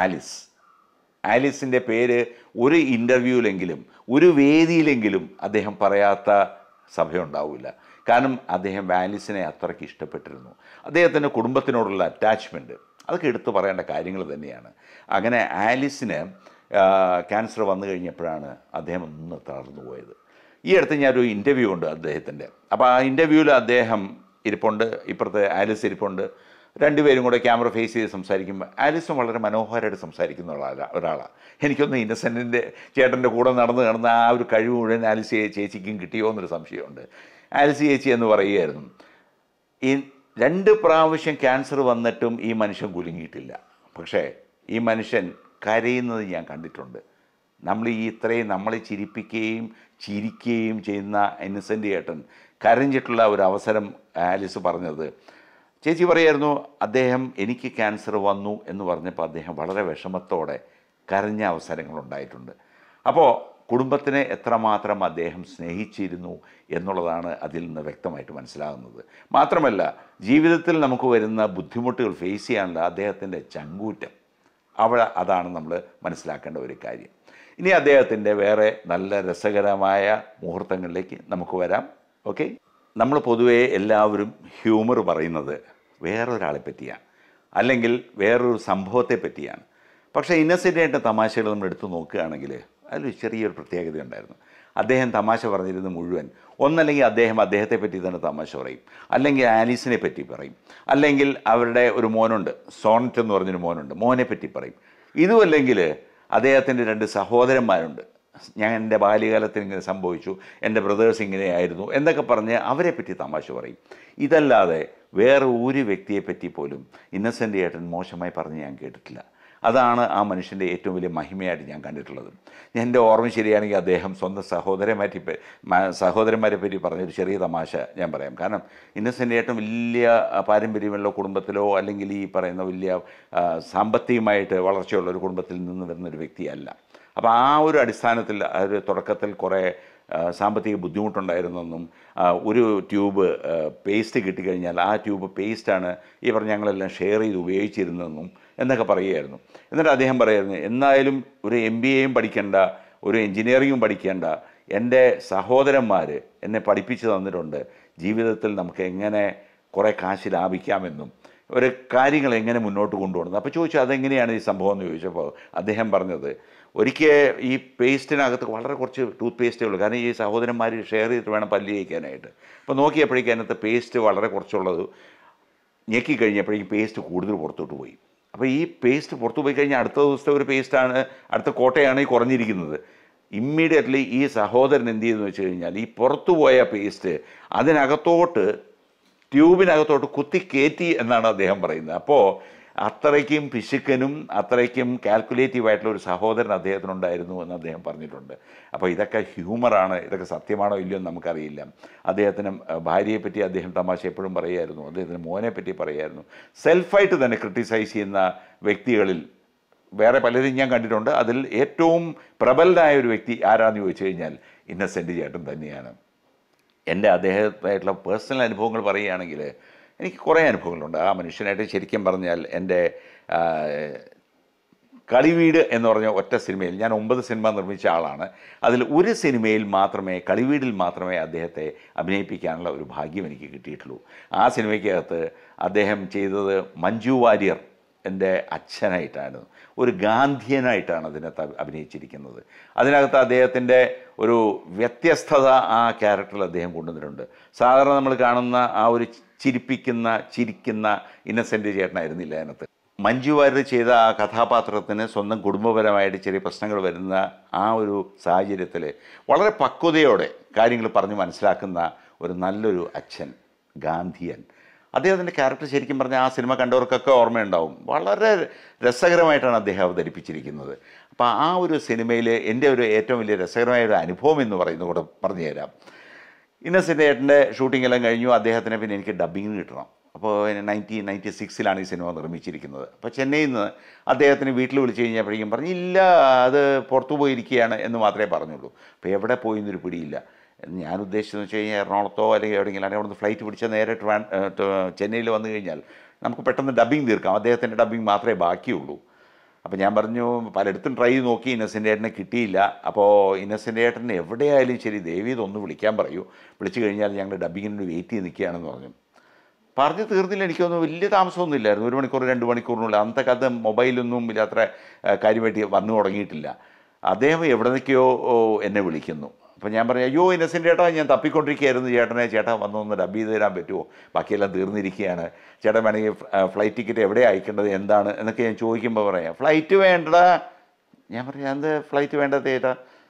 ആലിസിൻ്റെ പേര് ഒരു ഇൻ്റർവ്യൂവിലെങ്കിലും ഒരു വേദിയിലെങ്കിലും അദ്ദേഹം പറയാത്ത സഭയുണ്ടാവില്ല. കാരണം അദ്ദേഹം ആലിസിനെ അത്രയ്ക്ക് ഇഷ്ടപ്പെട്ടിരുന്നു. അദ്ദേഹത്തിൻ്റെ കുടുംബത്തിനോടുള്ള അറ്റാച്ച്മെൻറ്റ് അതൊക്കെ എടുത്തു പറയേണ്ട കാര്യങ്ങൾ തന്നെയാണ്. അങ്ങനെ ആലിസിന് ക്യാൻസർ വന്നു കഴിഞ്ഞപ്പോഴാണ് അദ്ദേഹം ഒന്ന് തളർന്നു പോയത്. ഈ അടുത്ത് ഞാനൊരു ഇൻ്റർവ്യൂ ഉണ്ട് അദ്ദേഹത്തിൻ്റെ. അപ്പോൾ ആ ഇൻ്റർവ്യൂവിൽ അദ്ദേഹം ഇരിപ്പുണ്ട്, ഇപ്പുറത്ത് ആലിസ് ഇരിപ്പുണ്ട്. രണ്ടുപേരും കൂടെ ക്യാമറ ഫേസ് ചെയ്ത് സംസാരിക്കുമ്പോൾ ആലിസും വളരെ മനോഹരമായിട്ട് സംസാരിക്കുന്ന ഒരാളാണ്. എനിക്കൊന്ന് ഇന്നസെൻറ്റിൻ്റെ ചേട്ടൻ്റെ കൂടെ നടന്ന് ആ ഒരു കഴിവ് മുഴുവൻ ആലിസ് ചേച്ചിക്കും കിട്ടിയോ എന്നൊരു സംശയമുണ്ട്. ആലിസ് ചേച്ചി എന്ന് പറയുകയായിരുന്നു, ഈ 2 പ്രാവശ്യം ക്യാൻസർ വന്നിട്ടും ഈ മനുഷ്യൻ കുലുങ്ങിയിട്ടില്ല. പക്ഷേ ഈ മനുഷ്യൻ കരയുന്നത് ഞാൻ കണ്ടിട്ടുണ്ട്. നമ്മളെ ചിരിക്കുകയും ചെയ്യുന്ന ഇന്നസെൻ്റ് ചേട്ടൻ കരഞ്ഞിട്ടുള്ള ഒരു അവസരം ആലിസ് പറഞ്ഞത്. ചേച്ചി പറയായിരുന്നു, അദ്ദേഹം എനിക്ക് ക്യാൻസർ വന്നു എന്ന് പറഞ്ഞപ്പോൾ അദ്ദേഹം വളരെ വിഷമത്തോടെ കരഞ്ഞ അവസരങ്ങളുണ്ടായിട്ടുണ്ട്. അപ്പോൾ കുടുംബത്തിനെ എത്രമാത്രം അദ്ദേഹം സ്നേഹിച്ചിരുന്നു എന്നുള്ളതാണ് അതിൽ നിന്ന് വ്യക്തമായിട്ട് മനസ്സിലാകുന്നത്. മാത്രമല്ല, ജീവിതത്തിൽ നമുക്ക് വരുന്ന ബുദ്ധിമുട്ടുകൾ ഫേസ് ചെയ്യാനുള്ള അദ്ദേഹത്തിൻ്റെ ചങ്കൂറ്റം അതാണ് നമ്മൾ മനസ്സിലാക്കേണ്ട ഒരു കാര്യം. ഇനി അദ്ദേഹത്തിൻ്റെ വേറെ നല്ല രസകരമായ മുഹൂർത്തങ്ങളിലേക്ക് നമുക്ക് വരാം. ഓക്കെ, നമ്മൾ പൊതുവേ എല്ലാവരും ഹ്യൂമർ പറയുന്നത് വേറൊരാളെ പറ്റിയാണ്, അല്ലെങ്കിൽ വേറൊരു സംഭവത്തെ പറ്റിയാണ്. പക്ഷേ ഇന്നസെൻ്റായിട്ട് തമാശകൾ നമ്മൾ എടുത്തു നോക്കുകയാണെങ്കിൽ അതിലൊരു ചെറിയൊരു പ്രത്യേകത ഉണ്ടായിരുന്നു. അദ്ദേഹം തമാശ പറഞ്ഞിരുന്നത് മുഴുവൻ ഒന്നല്ലെങ്കിൽ അദ്ദേഹത്തെ പറ്റി തന്നെ തമാശ പറയും, അല്ലെങ്കിൽ ആലീസിനെ പറ്റി പറയും, അല്ലെങ്കിൽ അവരുടെ ഒരു മോനുണ്ട്, സോണറ്റ് എന്ന് പറഞ്ഞൊരു മോനെ പറ്റി പറയും. ഇതുമല്ലെങ്കിൽ അദ്ദേഹത്തിൻ്റെ 2 സഹോദരന്മാരുണ്ട്, എൻ്റെ ബാല്യകാലത്തിൽ ഇങ്ങനെ സംഭവിച്ചു, എൻ്റെ ബ്രദേഴ്സ് ഇങ്ങനെയായിരുന്നു എന്നൊക്കെ പറഞ്ഞ് അവരെ പറ്റി തമാശ പറയും. ഇതല്ലാതെ വേറെ ഒരു വ്യക്തിയെപ്പറ്റി പോലും ഇന്നസെൻ്റ് ചേട്ടൻ മോശമായി പറഞ്ഞ് ഞാൻ കേട്ടിട്ടില്ല. അതാണ് ആ മനുഷ്യൻ്റെ ഏറ്റവും വലിയ മഹിമയായിട്ട് ഞാൻ കണ്ടിട്ടുള്ളത്. എൻ്റെ ഓർമ്മ ശരിയാണെങ്കിൽ അദ്ദേഹം സ്വന്തം സഹോദരന്മാരെ പറ്റി പറഞ്ഞൊരു ചെറിയ തമാശ ഞാൻ പറയാം. കാരണം ഇന്നസെൻ്റ് ചേട്ടൻ വലിയ പാരമ്പര്യമുള്ള കുടുംബത്തിലോ അല്ലെങ്കിൽ ഈ പറയുന്ന വലിയ സാമ്പത്തികമായിട്ട് വളർച്ചയുള്ള ഒരു കുടുംബത്തിൽ നിന്ന് വരുന്നൊരു വ്യക്തിയല്ല. അപ്പോൾ ആ ഒരു അടിസ്ഥാനത്തിൽ ഒരു തുടക്കത്തിൽ കുറേ സാമ്പത്തിക ബുദ്ധിമുട്ടുണ്ടായിരുന്നെന്നും ഒരു ട്യൂബ് പേസ്റ്റ് കിട്ടിക്കഴിഞ്ഞാൽ ആ ട്യൂബ് പേസ്റ്റാണ് ഈ പറഞ്ഞ ഞങ്ങളെല്ലാം ഷെയർ ചെയ്ത് ഉപയോഗിച്ചിരുന്നതെന്നും എന്നൊക്കെ പറയുമായിരുന്നു. എന്നിട്ട് അദ്ദേഹം പറയുമായിരുന്നു, എന്നായാലും ഒരു MBAയും പഠിക്കേണ്ട, ഒരു എൻജിനീയറിങ്ങും പഠിക്കേണ്ട എൻ്റെ സഹോദരന്മാർ എന്നെ പഠിപ്പിച്ചു തന്നിട്ടുണ്ട് ജീവിതത്തിൽ നമുക്ക് എങ്ങനെ കുറേ കാശ് ലാഭിക്കാമെന്നും ഒരു കാര്യങ്ങൾ എങ്ങനെ മുന്നോട്ട് കൊണ്ടുപോകുന്നത്. അപ്പോൾ ചോദിച്ചു അതെങ്ങനെയാണ് ഈ സംഭവം എന്ന് ചോദിച്ചപ്പോൾ അദ്ദേഹം പറഞ്ഞത്, ഒരിക്കൽ ഈ പേസ്റ്റിനകത്ത് വളരെ കുറച്ച് ടൂത്ത് പേസ്റ്റേ ഉള്ളൂ. കാരണം ഈ സഹോദരന്മാർ ഷെയർ ചെയ്തിട്ട് വേണം പല്ല് തേക്കാനായിട്ട്. അപ്പോൾ നോക്കിയപ്പോഴേക്കും അതിനകത്ത് പേസ്റ്റ് വളരെ കുറച്ചുള്ളത് ഞെക്കിക്കഴിഞ്ഞപ്പോഴേക്കും പേസ്റ്റ് കൂടുതൽ പുറത്തോട്ട് പോയി. അപ്പോൾ ഈ പേസ്റ്റ് പുറത്തു പോയി കഴിഞ്ഞാൽ അടുത്ത ദിവസത്തെ ഒരു പേസ്റ്റാണ്, അടുത്ത കോട്ടയാണ് ഈ കുറഞ്ഞിരിക്കുന്നത്. ഇമ്മീഡിയറ്റ്ലി ഈ സഹോദരൻ എന്ത് ചെയ്തെന്ന് വെച്ച് കഴിഞ്ഞാൽ ഈ പുറത്തു പോയ പേസ്റ്റ് ട്യൂബിനകത്തോട്ട് കുത്തി കയറ്റി എന്നാണ് അദ്ദേഹം പറയുന്നത്. അപ്പോൾ അത്രയ്ക്കും പിശുക്കനും അത്രയ്ക്കും കാൽക്കുലേറ്റീവായിട്ടുള്ള ഒരു സഹോദരൻ അദ്ദേഹത്തിനുണ്ടായിരുന്നു എന്ന് അദ്ദേഹം പറഞ്ഞിട്ടുണ്ട്. അപ്പോൾ ഇതൊക്കെ ഹ്യൂമറാണ്, ഇതൊക്കെ സത്യമാണോ ഇല്ലയോ എന്ന് നമുക്കറിയില്ല. അദ്ദേഹത്തിന് ഭാര്യയെപ്പറ്റി അദ്ദേഹം തമാശ എപ്പോഴും പറയുമായിരുന്നു, അദ്ദേഹത്തിന് മോനെ പറ്റി പറയുമായിരുന്നു. സെൽഫായിട്ട് തന്നെ ക്രിട്ടിസൈസ് ചെയ്യുന്ന വ്യക്തികളിൽ വേറെ പലരും ഞാൻ കണ്ടിട്ടുണ്ട്. അതിൽ ഏറ്റവും പ്രബലനായ ഒരു വ്യക്തി ആരാന്ന് ചോദിച്ചു കഴിഞ്ഞാൽ ഇന്നസെൻ്റ് ചേട്ടൻ തന്നെയാണ്. എൻ്റെ അദ്ദേഹമായിട്ടുള്ള പേഴ്സണൽ അനുഭവങ്ങൾ പറയുകയാണെങ്കിൽ എനിക്ക് കുറേ അനുഭവങ്ങളുണ്ട് ആ മനുഷ്യനായിട്ട്. ശരിക്കും പറഞ്ഞാൽ എൻ്റെ കളിവീട് എന്ന് പറഞ്ഞ ഒറ്റ സിനിമയിൽ ഞാൻ 9 സിനിമ നിർമ്മിച്ച ആളാണ്. അതിൽ ഒരു സിനിമയിൽ മാത്രമേ, കളിവീടിൽ മാത്രമേ അദ്ദേഹത്തെ അഭിനയിപ്പിക്കാനുള്ള ഒരു ഭാഗ്യം എനിക്ക് കിട്ടിയിട്ടുള്ളൂ. ആ സിനിമയ്ക്കകത്ത് അദ്ദേഹം ചെയ്തത് മഞ്ജു വാര്യർ എൻ്റെ അച്ഛനായിട്ടാണ്, ഒരു ഗാന്ധിയനായിട്ടാണ് അതിനകത്ത് അഭിനയിച്ചിരിക്കുന്നത്. അതിനകത്ത് അദ്ദേഹത്തിൻ്റെ ഒരു വ്യത്യസ്തത ആ ക്യാരക്ടറിൽ അദ്ദേഹം കൊണ്ടുവന്നിട്ടുണ്ട്. സാധാരണ നമ്മൾ കാണുന്ന ആ ഒരു ചിരിക്കുന്ന ഇന്നസെൻ്റ് ചേട്ടനായിരുന്നില്ല അതിനകത്ത്. മഞ്ജു വാര്യർ ചെയ്ത ആ കഥാപാത്രത്തിന് സ്വന്തം കുടുംബപരമായിട്ട് ചെറിയ പ്രശ്നങ്ങൾ വരുന്ന ആ ഒരു സാഹചര്യത്തിൽ വളരെ പക്വതയോടെ കാര്യങ്ങൾ പറഞ്ഞ് മനസ്സിലാക്കുന്ന ഒരു നല്ലൊരു അച്ഛൻ, ഗാന്ധിയൻ. അദ്ദേഹത്തിൻ്റെ ക്യാരക്ടർ ശരിക്കും പറഞ്ഞാൽ ആ സിനിമ കണ്ടവർക്കൊക്കെ ഓർമ്മയുണ്ടാവും. വളരെ രസകരമായിട്ടാണ് അദ്ദേഹം അവതരിപ്പിച്ചിരിക്കുന്നത്. അപ്പോൾ ആ ഒരു സിനിമയിൽ എൻ്റെ ഒരു ഏറ്റവും വലിയ രസകരമായ ഒരു അനുഭവം എന്ന് പറയുന്നത് കൂടെ പറഞ്ഞു തരാം. ഇന്നസെൻ്റ് ഏട്ടൻ്റെ ഷൂട്ടിംഗ് എല്ലാം കഴിഞ്ഞു. അദ്ദേഹത്തിനെ പിന്നെ എനിക്ക് ഡബ്ബിങ്ങിന് കിട്ടണം. അപ്പോൾ 1996 ഈ സിനിമ നിർമ്മിച്ചിരിക്കുന്നത്. അപ്പോൾ ചെന്നൈയിൽ നിന്ന് അദ്ദേഹത്തിന് വീട്ടിൽ വിളിച്ച് കഴിഞ്ഞപ്പോഴേക്കും പറഞ്ഞു, ഇല്ല അത് പുറത്തു പോയിരിക്കുകയാണ് എന്ന് മാത്രമേ പറഞ്ഞുള്ളൂ. അപ്പോൾ എവിടെ പോയി എന്നൊരു പിടിയില്ല. ഞാൻ ഉദ്ദേശിച്ചതെന്ന് വെച്ച് കഴിഞ്ഞാൽ എറണാകുളത്തോ അല്ലെങ്കിൽ എവിടെയെങ്കിലും അല്ലെങ്കിൽ അവിടുന്ന് ഫ്ലൈറ്റ് പിടിച്ചാൽ നേരെ ചെന്നൈയിൽ വന്നു കഴിഞ്ഞാൽ നമുക്ക് പെട്ടെന്ന് ഡബ്ബിങ് തീർക്കാം. അദ്ദേഹത്തിൻ്റെ ഡബ്ബിങ് മാത്രമേ ബാക്കിയുള്ളൂ. അപ്പോൾ ഞാൻ പറഞ്ഞു, പലയിടത്തും ട്രൈ നോക്കി, ഇന്നസെൻ്റ് ഏട്ടനെ കിട്ടിയില്ല. അപ്പോൾ ഇന്നസെൻ്റ് ഏട്ടൻ എവിടെയായാലും ശരി ദയവ് ഇതൊന്ന് വിളിക്കാൻ പറയൂ, വിളിച്ചു കഴിഞ്ഞാൽ ഞങ്ങൾ ഡബ്ബിങ്ങിന് വെയിറ്റ് ചെയ്ത് നിൽക്കുകയാണെന്ന് പറഞ്ഞു. പറഞ്ഞ് തീർന്നില്ല. എനിക്കൊന്നും വലിയ താമസമൊന്നും ഇല്ലായിരുന്നു. 1 മണിക്കൂർ 2 മണിക്കൂറിനുള്ളിൽ. അന്നത്തെ കാലത്ത് മൊബൈലൊന്നും ഇല്ലാത്ര കാര്യമായിട്ട് വന്നു തുടങ്ങിയിട്ടില്ല. അദ്ദേഹം എവിടെ നിൽക്കുകയോ എന്നെ വിളിക്കുന്നു. അപ്പോൾ ഞാൻ പറഞ്ഞു, അയ്യോ ഇന്നസെൻ്റ് ചേട്ടാ, ഞാൻ തപ്പിക്കൊണ്ടിരിക്കുകയായിരുന്നു ചേട്ടാ വന്നൊന്ന് ഡബ് ചെയ്ത് തരാൻ പറ്റുമോ, ബാക്കിയെല്ലാം തീർന്നിരിക്കുകയാണ്, ചേട്ടൻ വേണമെങ്കിൽ ഫ്ലൈറ്റ് ടിക്കറ്റ് എവിടെയാണ് അയക്കേണ്ടത് എന്താണ് എന്നൊക്കെ ഞാൻ ചോദിക്കുമ്പോൾ പറയാം, ഫ്ലൈറ്റ് വേണ്ട. ഞാൻ പറഞ്ഞു, എന്ത് ഫ്ലൈറ്റ് വേണ്ടത് ചേട്ടാ?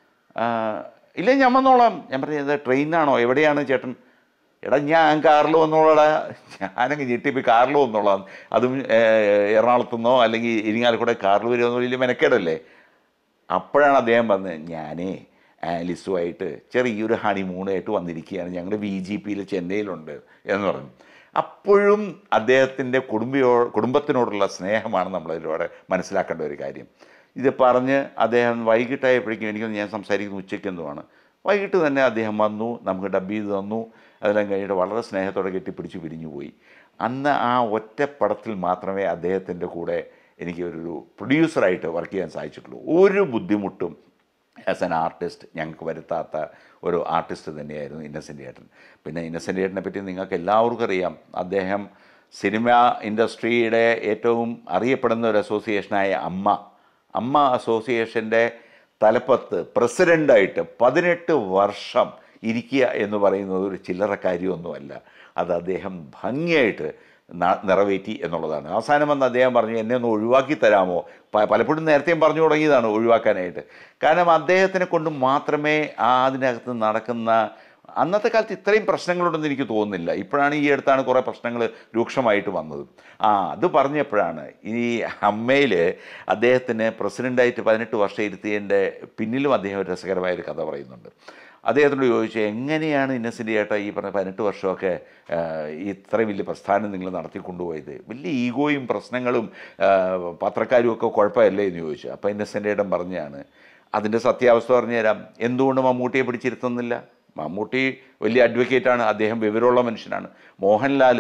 ഇല്ല ഞാൻ വന്നോളാം. ഞാൻ പറഞ്ഞു, എന്താ ട്രെയിനാണോ, എവിടെയാണ് ചേട്ടൻ? എടാ ഞാൻ കാറിൽ വന്നോളാടാ. ഞാനങ്ങ് ഞെട്ടിപ്പോയി, കാറിൽ വന്നോളാം, അതും എറണാകുളത്തുനിന്നോ അല്ലെങ്കിൽ ഇരിങ്ങാലക്കൂടെ കാറിൽ വരുമെന്നോ വലിയ മെനക്കേടല്ലേ. അപ്പോഴാണ് അദ്ദേഹം പറഞ്ഞത്, ഞാനേ ആലിസുമായിട്ട് ചെറിയൊരു ഹണിമൂണായിട്ട് വന്നിരിക്കുകയാണ്, ഞങ്ങൾ VGPയിൽ ചെന്നൈയിലുണ്ട് എന്ന് പറഞ്ഞു. അപ്പോഴും അദ്ദേഹത്തിൻ്റെ കുടുംബത്തിനോടുള്ള സ്നേഹമാണ് നമ്മളിതിലൂടെ മനസ്സിലാക്കേണ്ട ഒരു കാര്യം. ഇത് പറഞ്ഞ് അദ്ദേഹം വൈകിട്ടായപ്പോഴേക്കും എനിക്കൊന്ന്, ഞാൻ സംസാരിക്കുന്ന ഉച്ചയ്ക്കെന്തുമാണ്, വൈകിട്ട് തന്നെ അദ്ദേഹം വന്നു, നമുക്ക് ഡബ് ചെയ്ത് തന്നു. അതെല്ലാം കഴിഞ്ഞിട്ട് വളരെ സ്നേഹത്തോടെ കെട്ടിപ്പിടിച്ച് പിരിഞ്ഞു പോയി. അന്ന് ആ ഒറ്റ പടത്തിൽ മാത്രമേ അദ്ദേഹത്തിൻ്റെ കൂടെ എനിക്ക് ഒരു പ്രൊഡ്യൂസറായിട്ട് വർക്ക് ചെയ്യാൻ സാധിച്ചിട്ടുള്ളൂ. ഒരു ബുദ്ധിമുട്ടും ആസ് ആൻ ആർട്ടിസ്റ്റ് ഞങ്ങൾക്ക് വരുത്താത്ത ഒരു ആർട്ടിസ്റ്റ് തന്നെയായിരുന്നു ഇന്നസെൻ്റ് ഏട്ടൻ. പിന്നെ ഇന്നസെൻ്റ് ഏട്ടനെ പറ്റി നിങ്ങൾക്ക് എല്ലാവർക്കും അറിയാം. അദ്ദേഹം സിനിമ ഇൻഡസ്ട്രിയുടെ ഏറ്റവും അറിയപ്പെടുന്ന ഒരു അസോസിയേഷനായ അമ്മ അസോസിയേഷൻ്റെ തലപ്പത്ത് പ്രസിഡൻ്റായിട്ട് 18 വർഷം ഇരിക്കുക എന്ന് പറയുന്നത് ഒരു ചില്ലറ കാര്യമൊന്നുമല്ല. അത് അദ്ദേഹം ഭംഗിയായിട്ട് നിറവേറ്റി എന്നുള്ളതാണ്. അവസാനം വന്ന് അദ്ദേഹം പറഞ്ഞു, എന്നെ ഒന്ന് ഒഴിവാക്കി തരാമോ? പലപ്പോഴും നേരത്തെയും പറഞ്ഞു തുടങ്ങിയതാണ് ഒഴിവാക്കാനായിട്ട്. കാരണം അദ്ദേഹത്തിനെ കൊണ്ട് മാത്രമേ അതിനകത്ത് നടക്കുന്ന, അന്നത്തെ കാലത്ത് ഇത്രയും പ്രശ്നങ്ങളുണ്ടെന്ന് എനിക്ക് തോന്നുന്നില്ല. ഇപ്പോഴാണ് ഈ അടുത്താണ് കുറേ പ്രശ്നങ്ങൾ രൂക്ഷമായിട്ട് വന്നത്. അത് പറഞ്ഞപ്പോഴാണ് ഈ അമ്മയിൽ അദ്ദേഹത്തിന് പ്രസിഡൻ്റായിട്ട് 18 വർഷം ഇരുത്തിയതിൻ്റെ പിന്നിലും അദ്ദേഹം ഒരു രസകരമായൊരു കഥ പറയുന്നുണ്ട്. അദ്ദേഹത്തോട് ചോദിച്ചു, എങ്ങനെയാണ് ഇന്നസെൻ്റ് ചേട്ടാ ഈ പറഞ്ഞ 18 വർഷമൊക്കെ ഇത്രയും വലിയ പ്രസ്ഥാനം നിങ്ങൾ നടത്തിക്കൊണ്ടുപോയത്? വലിയ ഈഗോയും പ്രശ്നങ്ങളും പത്രക്കാരും ഒക്കെ കുഴപ്പമല്ലേ എന്ന് ചോദിച്ചു. അപ്പോൾ ഇന്നസെൻ്റ് ചേട്ടൻ പറഞ്ഞാണ്, അതിൻ്റെ സത്യാവസ്ഥ പറഞ്ഞു തരാം. എന്തുകൊണ്ട് മമ്മൂട്ടിയെ പിടിച്ചിരുത്തുന്നില്ല? മമ്മൂട്ടി വലിയ അഡ്വക്കേറ്റാണ്, അദ്ദേഹം വിവരമുള്ള മനുഷ്യനാണ്. മോഹൻലാൽ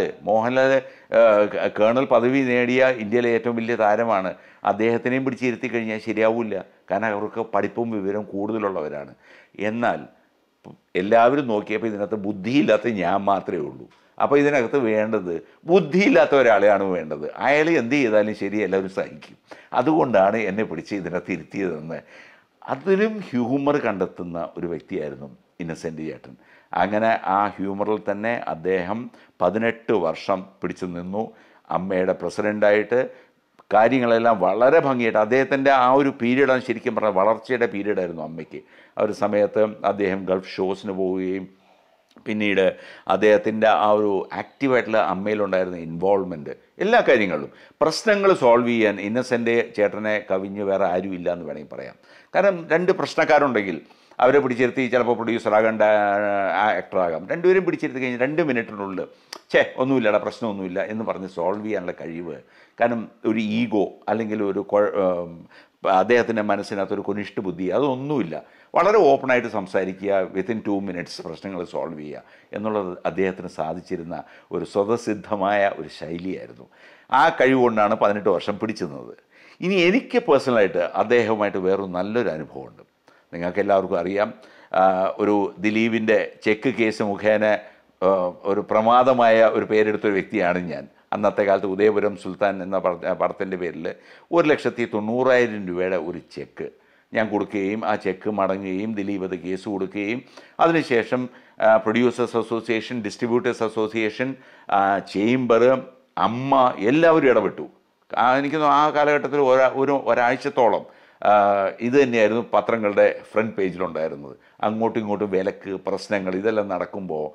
കേണൽ പദവി നേടിയ ഇന്ത്യയിലെ ഏറ്റവും വലിയ താരമാണ്. അദ്ദേഹത്തിനെയും പിടിച്ചിരുത്തി കഴിഞ്ഞാൽ ശരിയാവില്ല, കാരണം അവർക്ക് പഠിപ്പും വിവരവും കൂടുതലുള്ളവരാണ്. എന്നാൽ എല്ലാവരും നോക്കിയപ്പോൾ ഇതിനകത്ത് ബുദ്ധിയില്ലാത്ത ഞാൻ മാത്രമേ ഉള്ളൂ. അപ്പോൾ ഇതിനകത്ത് വേണ്ടത് ബുദ്ധിയില്ലാത്ത ഒരാളെയാണ് വേണ്ടത്. അയാൾ എന്ത് ചെയ്താലും ശരി എല്ലാവരും സഹിക്കും. അതുകൊണ്ടാണ് എന്നെ പിടിച്ച് ഇതിനകത്ത് ഇരുത്തിയതെന്ന് അതിലും ഹ്യൂമർ കണ്ടെത്തുന്ന ഒരു വ്യക്തിയായിരുന്നു ഇന്നസെൻ്റ് ചേട്ടൻ. അങ്ങനെ ആ ഹ്യൂമറിൽ തന്നെ അദ്ദേഹം 18 വർഷം പിടിച്ചു നിന്നു. അമ്മയുടെ പ്രസിഡൻ്റായിട്ട് കാര്യങ്ങളെല്ലാം വളരെ ഭംഗിയായിട്ട് അദ്ദേഹത്തിൻ്റെ ആ ഒരു പീരീഡാണ് ശരിക്കും പറഞ്ഞാൽ വളർച്ചയുടെ പീരീഡായിരുന്നു അമ്മയ്ക്ക്. ആ ഒരു സമയത്ത് അദ്ദേഹം ഗൾഫ് ഷോസിന് പോവുകയും പിന്നീട് അദ്ദേഹത്തിൻ്റെ ആ ഒരു ആക്റ്റീവായിട്ടുള്ള അമ്മയിലുണ്ടായിരുന്ന ഇൻവോൾവ്മെൻറ്റ് എല്ലാ കാര്യങ്ങളിലും പ്രശ്നങ്ങൾ സോൾവ് ചെയ്യാൻ ഇന്നസെൻ്റ് ചേട്ടനെ കവിഞ്ഞ് വേറെ ആരുമില്ല എന്ന് വേണമെങ്കിൽ പറയാം. കാരണം 2 പ്രശ്നക്കാരുണ്ടെങ്കിൽ അവരെ പിടിച്ചിരുത്തി, ചിലപ്പോൾ പ്രൊഡ്യൂസറാകാം, ആക്ടറാകാം, രണ്ടുപേരും പിടിച്ചിരുത്തി കഴിഞ്ഞാൽ 2 മിനിറ്റിനുള്ളിൽ ഒന്നുമില്ലടാ പ്രശ്നമൊന്നുമില്ല എന്ന് പറഞ്ഞ് സോൾവ് ചെയ്യാനുള്ള കഴിവ്. കാരണം ഒരു ഈഗോ അല്ലെങ്കിൽ ഒരു അദ്ദേഹത്തിൻ്റെ മനസ്സിനകത്തൊരു കൊനിഷ്ഠ ബുദ്ധി അതൊന്നുമില്ല. വളരെ ഓപ്പണായിട്ട് സംസാരിക്കുക, വിത്തിൻ 2 മിനിറ്റ്സ് പ്രശ്നങ്ങൾ സോൾവ് ചെയ്യുക എന്നുള്ളത് അദ്ദേഹത്തിന് സാധിച്ചിരുന്ന ഒരു സ്വതസിദ്ധമായ ഒരു ശൈലിയായിരുന്നു. ആ കഴിവുകൊണ്ടാണ് 18 വർഷം പിടിച്ചു നിന്നത്. ഇനി എനിക്ക് പേഴ്സണലായിട്ട് അദ്ദേഹവുമായിട്ട് വേറൊരു നല്ലൊരു അനുഭവമുണ്ട്. നിങ്ങൾക്ക് എല്ലാവർക്കും അറിയാം, ഒരു ദിലീപിൻ്റെ ചെക്ക് കേസ് മുഖേന ഒരു പ്രമാദമായ ഒരു പേരെടുത്തൊരു വ്യക്തിയാണ് ഞാൻ. അന്നത്തെ കാലത്ത് ഉദയപുരം സുൽത്താൻ എന്ന പടത്തിൻ്റെ പേരിൽ 1,90,000 രൂപയുടെ ഒരു ചെക്ക് ഞാൻ കൊടുക്കുകയും ആ ചെക്ക് മടങ്ങുകയും ദിലീപ് അത് കേസ് കൊടുക്കുകയും അതിനുശേഷം producers association, distributors association, chamber, AMMA എല്ലാവരും ഇടപെട്ടു. എനിക്ക് ആ കാലഘട്ടത്തിൽ ഒരാഴ്ചത്തോളം ഇത് തന്നെയായിരുന്നു പത്രങ്ങളുടെ ഫ്രണ്ട് പേജിലുണ്ടായിരുന്നത്. അങ്ങോട്ടും ഇങ്ങോട്ടും വിലക്ക് പ്രശ്നങ്ങൾ ഇതെല്ലാം നടക്കുമ്പോൾ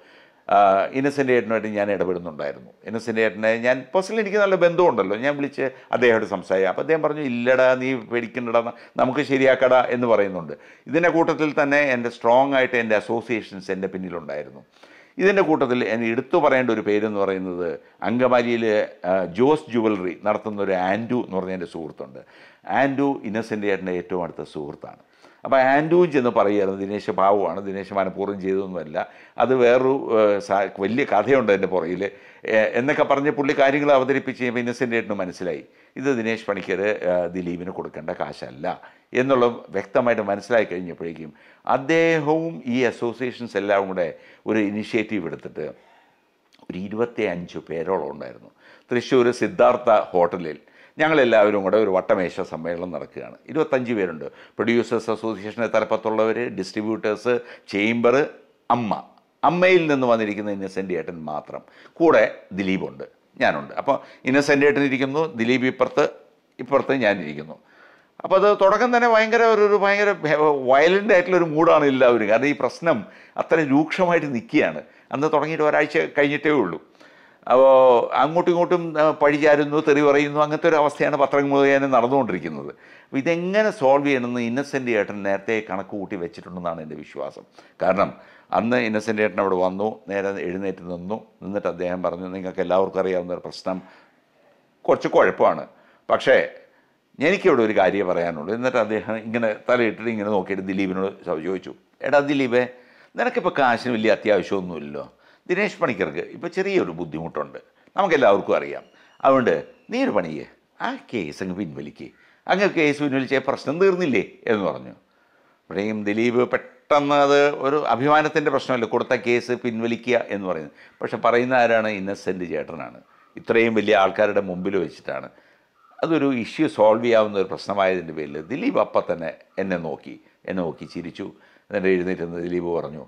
ഇന്നസെൻ്റ് ഏട്ടനുമായിട്ട് ഞാൻ ഇടപെടുന്നുണ്ടായിരുന്നു. ഇന്നസെൻ്റ് ഏട്ടനെ ഞാൻ പേഴ്സണലി എനിക്ക് നല്ല ബന്ധമുണ്ടല്ലോ, ഞാൻ വിളിച്ച് അദ്ദേഹമായിട്ട് സംസാരിക്കാം. അപ്പോൾ അദ്ദേഹം പറഞ്ഞു, ഇല്ലടാ നീ പേടിക്കണ്ടടാ, നമുക്ക് ശരിയാക്കടാ എന്ന് പറയുന്നുണ്ട്. ഇതിൻ്റെ കൂട്ടത്തിൽ തന്നെ എൻ്റെ സ്ട്രോങ് ആയിട്ട് എൻ്റെ അസോസിയേഷൻസ് എൻ്റെ പിന്നിലുണ്ടായിരുന്നു. ഇതിൻ്റെ കൂട്ടത്തിൽ എന്നെ എടുത്തു പറയേണ്ട ഒരു പേരെന്ന് പറയുന്നത് അങ്കമാലിയിൽ ജോസ് ജുവലറി നടത്തുന്ന ഒരു ആൻഡു എന്ന് പറഞ്ഞ എൻ്റെ സുഹൃത്തുണ്ട്. ആൻഡു ഇന്നസെൻ്റ് ഏട്ടൻ്റെ ഏറ്റവും അടുത്ത സുഹൃത്താണ്. അപ്പോൾ ആൻഡുവും ചെന്ന് പറയുകയായിരുന്നു, ദിനേശ് പാവമാണ്, ദിനേശ് മനഃപൂർവ്വം ചെയ്തതൊന്നുമല്ല, അത് വേറൊരു വലിയ കഥയുണ്ട് എൻ്റെ പുറകിൽ എന്നൊക്കെ പറഞ്ഞ് പുള്ളി കാര്യങ്ങൾ അവതരിപ്പിച്ച് കഴിയുമ്പോൾ ഇന്നസെൻ്റ് ഏട്ടന് മനസ്സിലായി ഇത് ദിനേശ് പണിക്കർ ദിലീപിന് കൊടുക്കേണ്ട കാശല്ല എന്നുള്ള വ്യക്തമായിട്ട് മനസ്സിലായി കഴിഞ്ഞപ്പോഴേക്കും അദ്ദേഹവും ഈ അസോസിയേഷൻസ് എല്ലാം കൂടെ ഒരു ഇനിഷ്യേറ്റീവ് എടുത്തിട്ട് ഒരു 25 പേരോളം ഉണ്ടായിരുന്നു. തൃശ്ശൂർ സിദ്ധാർത്ഥ ഹോട്ടലിൽ ഞങ്ങളെല്ലാവരും കൂടെ ഒരു വട്ടമേശ സമ്മേളനം നടക്കുകയാണ്. 25 പേരുണ്ട്. പ്രൊഡ്യൂസേഴ്സ് അസോസിയേഷൻ്റെ തലപ്പത്തുള്ളവർ, ഡിസ്ട്രിബ്യൂട്ടേഴ്സ്, ചേംബർ, അമ്മയിൽ നിന്ന് വന്നിരിക്കുന്ന ഇന്നസെൻ്റ് ഏട്ടൻ മാത്രം, കൂടെ ദിലീപുണ്ട്, ഞാനുണ്ട്. അപ്പോൾ ഇന്നസെൻ്റ് ഏട്ടൻ ഇരിക്കുന്നു, ദിലീപ് ഇപ്പുറത്ത് ഞാനിരിക്കുന്നു. അപ്പോൾ അത് തുടക്കം തന്നെ ഭയങ്കര വയലൻ്റ് ആയിട്ടുള്ളൊരു മൂഡാണ് എല്ലാവരും. കാരണം ഈ പ്രശ്നം അത്രയും രൂക്ഷമായിട്ട് നിൽക്കുകയാണ്. അന്ന് തുടങ്ങിയിട്ട് ഒരാഴ്ച കഴിഞ്ഞിട്ടേ ഉള്ളൂ. അപ്പോൾ അങ്ങോട്ടും ഇങ്ങോട്ടും പഴിചാരുന്നു, തെറി പറയുന്നു, അങ്ങനത്തെ ഒരു അവസ്ഥയാണ് പത്രങ്ങൾ മുഖേന നടന്നുകൊണ്ടിരിക്കുന്നത്. അപ്പോൾ ഇതെങ്ങനെ സോൾവ് ചെയ്യണമെന്ന് ഇന്നസെൻ്റ് ഏട്ടൻ നേരത്തെ കണക്ക് കൂട്ടി വെച്ചിട്ടുണ്ടെന്നാണ് എൻ്റെ വിശ്വാസം. കാരണം അന്ന് ഇന്നസെൻ്റ് ഏട്ടൻ അവിടെ വന്നു, നേരെ എഴുന്നേറ്റ് നിന്നിട്ട് അദ്ദേഹം പറഞ്ഞു, നിങ്ങൾക്ക് എല്ലാവർക്കും അറിയാവുന്ന ഒരു പ്രശ്നം കുറച്ച് കുഴപ്പമാണ്, പക്ഷേ എനിക്കിവിടെ ഒരു കാര്യം പറയാനുള്ളൂ. എന്നിട്ട് അദ്ദേഹം ഇങ്ങനെ തലയിട്ടിട്ട് ഇങ്ങനെ നോക്കിയിട്ട് ദിലീപിനോട് ചോദിച്ചു, എടാ ദിലീപേ, നിനക്കിപ്പോൾ കാശിന് വലിയ അത്യാവശ്യമൊന്നുമില്ലല്ലോ, ദിനേശ് പണിക്കർക്ക് ഇപ്പോൾ ചെറിയൊരു ബുദ്ധിമുട്ടുണ്ട്, നമുക്കെല്ലാവർക്കും അറിയാം, അതുകൊണ്ട് നീ ഒരു പണിയേ, ആ കേസ് അങ്ങ് പിൻവലിക്കേ, അങ്ങ് കേസ് പിൻവലിച്ചേ പ്രശ്നം തീർന്നില്ലേ എന്ന് പറഞ്ഞു. അപ്പോഴേക്കും ദിലീപ് പെട്ടെന്ന്, അത് ഒരു അഭിമാനത്തിൻ്റെ പ്രശ്നമല്ല, കൊടുത്ത കേസ് പിൻവലിക്കുക എന്ന് പറയുന്നത്. പക്ഷെ പറയുന്ന ആരാണ്? ഇന്നസെൻ്റ് ചേട്ടനാണ്. ഇത്രയും വലിയ ആൾക്കാരുടെ മുമ്പിൽ വെച്ചിട്ടാണ്. അതൊരു ഇഷ്യൂ സോൾവ് ചെയ്യാവുന്ന ഒരു പ്രശ്നമായതിൻ്റെ പേരിൽ ദിലീപ് അപ്പം തന്നെ എന്നെ നോക്കി ചിരിച്ചു. എന്നിട്ട് എഴുന്നേറ്റ് ദിലീപ് പറഞ്ഞു,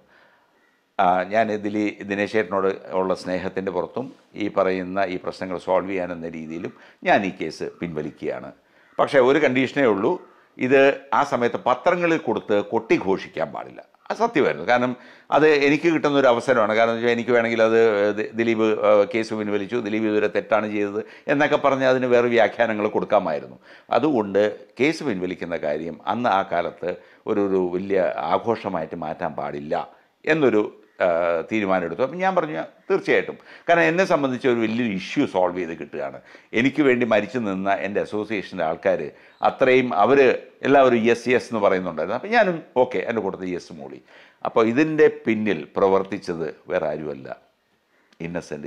ഞാൻ ദിനേശ് ചേട്ടനോട് ഉള്ള സ്നേഹത്തിൻ്റെ പുറത്തും ഈ പറയുന്ന ഈ പ്രശ്നങ്ങൾ സോൾവ് ചെയ്യാനെന്ന രീതിയിലും ഞാൻ ഈ കേസ് പിൻവലിക്കുകയാണ്. പക്ഷേ ഒരു കണ്ടീഷനേ ഉള്ളൂ, ഇത് ആ സമയത്ത് പത്രങ്ങളിൽ കൊടുത്ത് കൊട്ടിഘോഷിക്കാൻ പാടില്ല. അത് സത്യമായിരുന്നു. കാരണം അത് എനിക്ക് കിട്ടുന്ന ഒരു അവസരമാണ്. കാരണം വെച്ചാൽ എനിക്ക് വേണമെങ്കിൽ അത് ദിലീപ് കേസ് പിൻവലിച്ചു, ദിലീപ് ഇതുവരെ തെറ്റാണ് ചെയ്തത് എന്നൊക്കെ പറഞ്ഞ് അതിന് വേറെ വ്യാഖ്യാനങ്ങൾ കൊടുക്കാമായിരുന്നു. അതുകൊണ്ട് കേസ് പിൻവലിക്കുന്ന കാര്യം അന്ന് ആ കാലത്ത് ഒരു വലിയ ആഘോഷമായിട്ട് മാറ്റാൻ പാടില്ല എന്നൊരു തീരുമാനമെടുത്തു. അപ്പം ഞാൻ പറഞ്ഞു, തീർച്ചയായിട്ടും, കാരണം എന്നെ സംബന്ധിച്ച് ഒരു വലിയൊരു ഇഷ്യൂ സോൾവ് ചെയ്ത് കിട്ടുകയാണ്. എനിക്ക് വേണ്ടി മരിച്ചു നിന്ന എൻ്റെ അസോസിയേഷൻ്റെ ആൾക്കാർ അത്രയും അവർ എല്ലാവരും യെസ് എന്ന് പറയുന്നുണ്ടായിരുന്നു. അപ്പം ഞാനും ഓക്കെ, എൻ്റെ കൂട്ടത്തിൽ യെസ് മൂളി. അപ്പോൾ ഇതിൻ്റെ പിന്നിൽ പ്രവർത്തിച്ചത് വേറെ ആരുമല്ല, ഇന്നസെൻ്റ്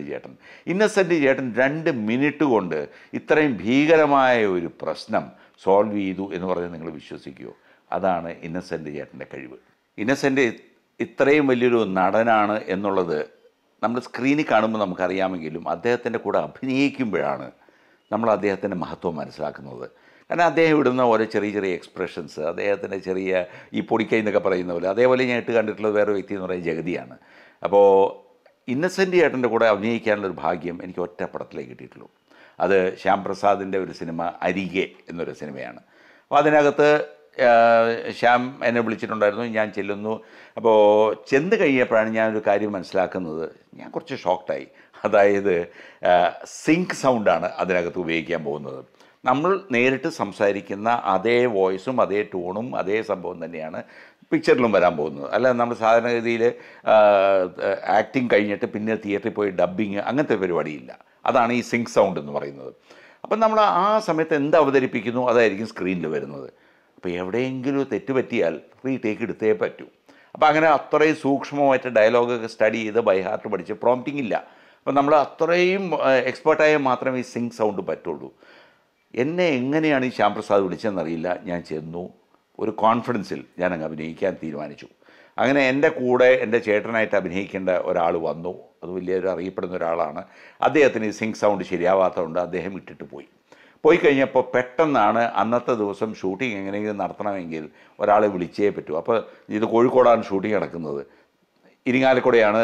ചേട്ടൻ 2 മിനിറ്റ് കൊണ്ട് ഇത്രയും ഭീകരമായ ഒരു പ്രശ്നം സോൾവ് ചെയ്തു എന്ന് പറഞ്ഞ് നിങ്ങൾ വിശ്വസിക്കുമോ? അതാണ് ഇന്നസെൻ്റ് ചേട്ടൻ്റെ കഴിവ്. ഇന്നസെൻ്റ് ഇത്രയും വലിയൊരു നടനാണ് എന്നുള്ളത് നമ്മൾ സ്ക്രീനിൽ കാണുമ്പോൾ നമുക്കറിയാമെങ്കിലും അദ്ദേഹത്തിൻ്റെ കൂടെ അഭിനയിക്കുമ്പോഴാണ് നമ്മൾ അദ്ദേഹത്തിൻ്റെ മഹത്വം മനസ്സിലാക്കുന്നത്. കാരണം അദ്ദേഹം ഇടുന്ന ഓരോ ചെറിയ എക്സ്പ്രഷൻസ്, അദ്ദേഹത്തിൻ്റെ ചെറിയ ഈ പൊടിക്കൈ എന്നൊക്കെ പറയുന്ന പോലെ, അതേപോലെ ഞാൻ കണ്ടിട്ടുള്ളത് വേറെ വ്യക്തി എന്ന് പറയുന്നത് ജഗതിയാണ്. അപ്പോൾ ഇന്നസെൻ്റ് ചേട്ടൻ്റെ കൂടെ അഭിനയിക്കാനുള്ളൊരു ഭാഗ്യം എനിക്ക് ഒറ്റ പടത്തിലേ കിട്ടിയിട്ടുള്ളൂ. അത് ശ്യാം പ്രസാദിൻ്റെ ഒരു സിനിമ അരികെ എന്നൊരു സിനിമയാണ്. അപ്പോൾ അതിനകത്ത് ശ്യാം എന്നെ വിളിച്ചിട്ടുണ്ടായിരുന്നു, ഞാൻ ചെല്ലുന്നു. അപ്പോൾ ചെന്ന് കഴിഞ്ഞപ്പോഴാണ് ഞാനൊരു കാര്യം മനസ്സിലാക്കുന്നത്, ഞാൻ കുറച്ച് ഷോക്ക്ഡായി. അതായത് സിങ്ക് സൗണ്ടാണ് അതിനകത്ത് ഉപയോഗിക്കാൻ പോകുന്നത്. നമ്മൾ നേരിട്ട് സംസാരിക്കുന്ന അതേ വോയിസും അതേ ടോണും അതേ സംഭവം തന്നെയാണ് പിക്ചറിലും വരാൻ പോകുന്നത്. അല്ലാതെ നമ്മൾ സാധാരണഗതിയിൽ ആക്ടിങ് കഴിഞ്ഞിട്ട് പിന്നെ തിയേറ്ററിൽ പോയി ഡബ്ബിങ് അങ്ങനത്തെ പരിപാടിയില്ല. അതാണ് ഈ സിങ്ക് സൗണ്ട് എന്ന് പറയുന്നത്. അപ്പം നമ്മൾ ആ സമയത്ത് എന്ത് അവതരിപ്പിക്കുന്നു അതായിരിക്കും സ്ക്രീനിൽ വരുന്നത്. അപ്പോൾ എവിടെയെങ്കിലും തെറ്റ് പറ്റിയാൽ റീടേക്ക് എടുത്തേ പറ്റൂ. അപ്പോൾ അങ്ങനെ അത്രയും സൂക്ഷ്മമായിട്ട് ഡയലോഗൊക്കെ സ്റ്റഡി ചെയ്ത് ബൈ ഹാർട്ട് പഠിച്ച്, പ്രോംപ്റ്റിംഗ് ഇല്ല. അപ്പോൾ നമ്മൾ അത്രയും എക്സ്പേർട്ടായാൽ മാത്രമേ ഈ സിങ്ക് സൗണ്ട് പറ്റുള്ളൂ. എന്നെ എങ്ങനെയാണ് ഈ ശ്യാം പ്രസാദ് വിളിച്ചതെന്നറിയില്ല. ഞാൻ ചെന്നു, ഒരു കോൺഫിഡൻസിൽ ഞാൻ അങ്ങ് അഭിനയിക്കാൻ തീരുമാനിച്ചു. അങ്ങനെ എൻ്റെ കൂടെ എൻ്റെ ചേട്ടനായിട്ട് അഭിനയിക്കേണ്ട ഒരാൾ വന്നു. അത് വലിയൊരു അറിയപ്പെടുന്ന ഒരാളാണ്. അദ്ദേഹത്തിന് ഈ സിങ്ക് സൗണ്ട് ശരിയാവാത്തതുകൊണ്ട് അദ്ദേഹം ഇട്ടിട്ട് പോയി കഴിഞ്ഞപ്പോൾ പെട്ടെന്നാണ് അന്നത്തെ ദിവസം ഷൂട്ടിംഗ് എങ്ങനെയെങ്കിലും നടത്തണമെങ്കിൽ ഒരാളെ വിളിച്ചേ പറ്റൂ. അപ്പോൾ ഇത് കോഴിക്കോടാണ് ഷൂട്ടിംഗ് നടക്കുന്നത്. ഇരിങ്ങാലക്കുടയാണ്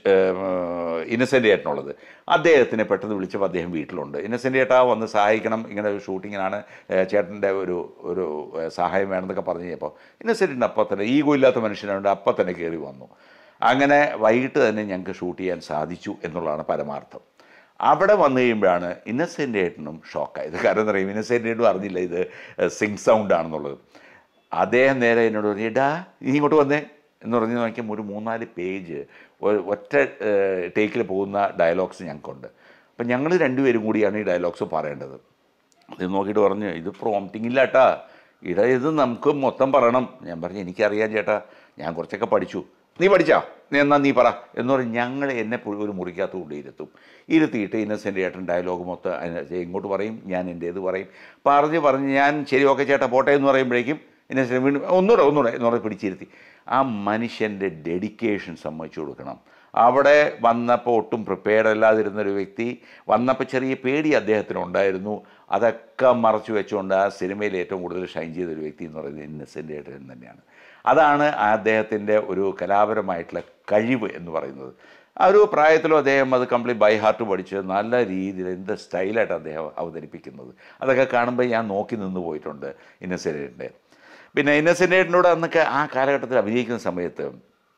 ഇന്നസെൻ്റ് ചേട്ടനുള്ളത്. അദ്ദേഹത്തിനെ പെട്ടെന്ന് വിളിച്ചപ്പോൾ അദ്ദേഹം വീട്ടിലുണ്ട്. ഇന്നസെൻ്റ് ചേട്ടാ വന്ന് സഹായിക്കണം, ഇങ്ങനെ ഒരു ഷൂട്ടിങ്ങിനാണ്, ചേട്ടൻ്റെ ഒരു സഹായം വേണമെന്നൊക്കെ പറഞ്ഞു കഴിഞ്ഞപ്പോൾ ഇന്നസെൻ്റിൻ്റെ അപ്പം തന്നെ, ഈഗോ ഇല്ലാത്ത മനുഷ്യനായതുകൊണ്ട് അപ്പം തന്നെ കയറി വന്നു. അങ്ങനെ വൈകിട്ട് തന്നെ ഞങ്ങൾക്ക് ഷൂട്ട് ചെയ്യാൻ സാധിച്ചു എന്നുള്ളതാണ് പരമാർത്ഥം. അവിടെ വന്നു കഴിയുമ്പോഴാണ് ഇന്നസെൻ്റ് ഏട്ടനും ഷോക്കായത്. കാരണം എന്താ പറയുക, ഇന്നസെൻ്റ് ഏട്ടനും അറിഞ്ഞില്ല ഇത് സിങ് സൗണ്ട് ആണെന്നുള്ളത്. അദ്ദേഹം നേരെ എന്നോട് പറഞ്ഞു, എടാ നീ ഇങ്ങോട്ട് വന്നേ എന്ന് പറഞ്ഞ് നോക്കിയാൽ ഒരു 3-4 പേജ് ഒറ്റ ടേക്കിൽ പോകുന്ന ഡയലോഗ്സ് ഞങ്ങൾക്കുണ്ട്. അപ്പം ഞങ്ങൾ രണ്ടുപേരും കൂടിയാണ് ഈ ഡയലോഗ്സ് പറയേണ്ടത്. അത് നോക്കിയിട്ട് പറഞ്ഞു, ഇത് പ്രോംപ്റ്റിംഗ് ഇല്ല ചേട്ടാ, ഇത് നമുക്ക് മൊത്തം പറയണം. ഞാൻ പറഞ്ഞു, എനിക്കറിയാം ചേട്ടാ, ഞാൻ കുറച്ചൊക്കെ പഠിച്ചു. നീ പഠിച്ചാ, നീ എന്നാ നീ പറ എന്ന് പറഞ്ഞ് ഞങ്ങൾ എന്നെ ഒരു മുറിക്കകത്ത് കൊണ്ടിരുത്തും. ഇരുത്തിയിട്ട് ഇന്നസെൻ്റ് ചേട്ടൻ ഡയലോഗ് മൊത്തം ഇങ്ങോട്ട് പറയും, ഞാൻ എൻ്റേത് പറയും. പറഞ്ഞ് ഞാൻ ശരി ഓക്കെ ചേട്ടാ പോട്ടെ എന്ന് പറയുമ്പോഴേക്കും ഇന്നസെൻ്റ് വീണ്ടും ഒന്നുകൂടെ എന്ന് പറഞ്ഞ് പിടിച്ചിരുത്തി. ആ മനുഷ്യൻ്റെ ഡെഡിക്കേഷൻ സമ്മതിച്ചു കൊടുക്കണം. അവിടെ വന്നപ്പോൾ ഒട്ടും പ്രിപ്പയർഡ് അല്ലാതിരുന്നൊരു വ്യക്തി, വന്നപ്പോൾ ചെറിയ പേടി അദ്ദേഹത്തിനുണ്ടായിരുന്നു. അതൊക്കെ മറച്ചു വെച്ചുകൊണ്ട് ആ സിനിമയിൽ ഏറ്റവും കൂടുതൽ ഷൈൻ ചെയ്തൊരു വ്യക്തി എന്ന് പറയുന്നത് ഇന്നസെൻ്റ് ഏട്ടൻ തന്നെയാണ്. അതാണ് അദ്ദേഹത്തിൻ്റെ ഒരു കലാപരമായിട്ടുള്ള കഴിവ് എന്ന് പറയുന്നത്. ആ ഒരു പ്രായത്തിലും അദ്ദേഹം അത് കംപ്ലീറ്റ് ബൈ ഹാർട്ട് പഠിച്ച് നല്ല രീതിയിൽ എന്ത് സ്റ്റൈലായിട്ട് അദ്ദേഹം അവതരിപ്പിക്കുന്നത്, അതൊക്കെ കാണുമ്പോൾ ഞാൻ നോക്കി നിന്ന് പോയിട്ടുണ്ട് ഇന്നസെൻ്റ് ഏട്ടൻ്റെ. പിന്നെ ഇന്നസെൻ്റ് ഏട്ടനോട് അന്നൊക്കെ ആ കാലഘട്ടത്തിൽ അഭിനയിക്കുന്ന സമയത്ത്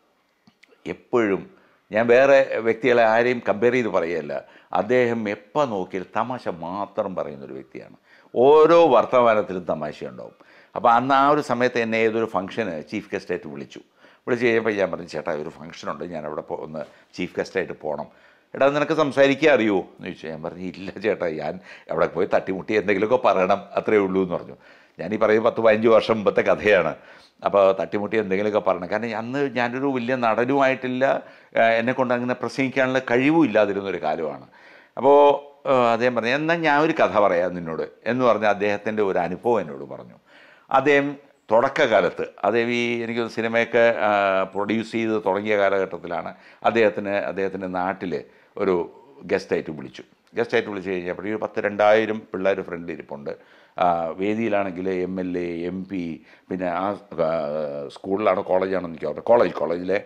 എപ്പോഴും ഞാൻ വേറെ വ്യക്തികളെ ആരെയും കമ്പയർ ചെയ്ത് പറയുകയല്ല, അദ്ദേഹം എപ്പോൾ നോക്കിയാലും തമാശ മാത്രം പറയുന്നൊരു വ്യക്തിയാണ്. ഓരോ വർത്തമാനത്തിലും തമാശയുണ്ടാവും. അപ്പോൾ അന്ന് ആ ഒരു സമയത്ത് എന്നെ ഏതൊരു ഫംഗ്ഷന് ചീഫ് ഗസ്റ്റായിട്ട് വിളിച്ചു കഴിഞ്ഞപ്പോൾ ഞാൻ പറഞ്ഞു, ചേട്ടാ ഒരു ഫംഗ്ഷനുണ്ട്, ഞാൻ അവിടെ ഒന്ന് ചീഫ് ഗസ്റ്റായിട്ട് പോകണം. എടാ നിനക്ക് സംസാരിക്കാൻ അറിയുമോ എന്ന് ചോദിച്ചു. ഞാൻ പറഞ്ഞു, ഇല്ല ചേട്ടാ, ഞാൻ അവിടെ പോയി തട്ടിമുട്ടി എന്തെങ്കിലുമൊക്കെ പറയണം, അത്രയേ ഉള്ളൂ എന്ന് പറഞ്ഞു. ഞാനീ പറയും 10-15 വർഷം മുമ്പത്തെ കഥയാണ്. അപ്പോൾ തട്ടിമുട്ടി എന്തെങ്കിലുമൊക്കെ പറയണം. കാരണം അന്ന് ഞാനൊരു വലിയ നടനുമായിട്ടില്ല, എന്നെക്കൊണ്ട് അങ്ങനെ പ്രസംഗിക്കാനുള്ള കഴിവും ഇല്ലാതിരുന്നൊരു കാലമാണ്. അപ്പോൾ അദ്ദേഹം പറഞ്ഞു, എന്നാൽ ഞാൻ ഒരു കഥ പറയാം നിന്നോട് എന്ന് പറഞ്ഞ് അദ്ദേഹത്തിൻ്റെ ഒരു അനുഭവം എന്നോട് പറഞ്ഞു. അദ്ദേഹം തുടക്കകാലത്ത് അദ്ദേഹം എനിക്ക് സിനിമയൊക്കെ പ്രൊഡ്യൂസ് ചെയ്ത് തുടങ്ങിയ കാലഘട്ടത്തിലാണ് അദ്ദേഹത്തിൻ്റെ നാട്ടിൽ ഒരു ഗസ്റ്റായിട്ട് വിളിച്ചു കഴിഞ്ഞപ്പോൾ ഒരു 10-2000 പിള്ളേർ ഫ്രണ്ട് ഇരിപ്പുണ്ട്. വേദിയിലാണെങ്കിൽ MLA, MP, പിന്നെ ആ സ്കൂളിലാണോ കോളേജാണോ എനിക്ക് ഓർമ്മ, കോളേജിലെ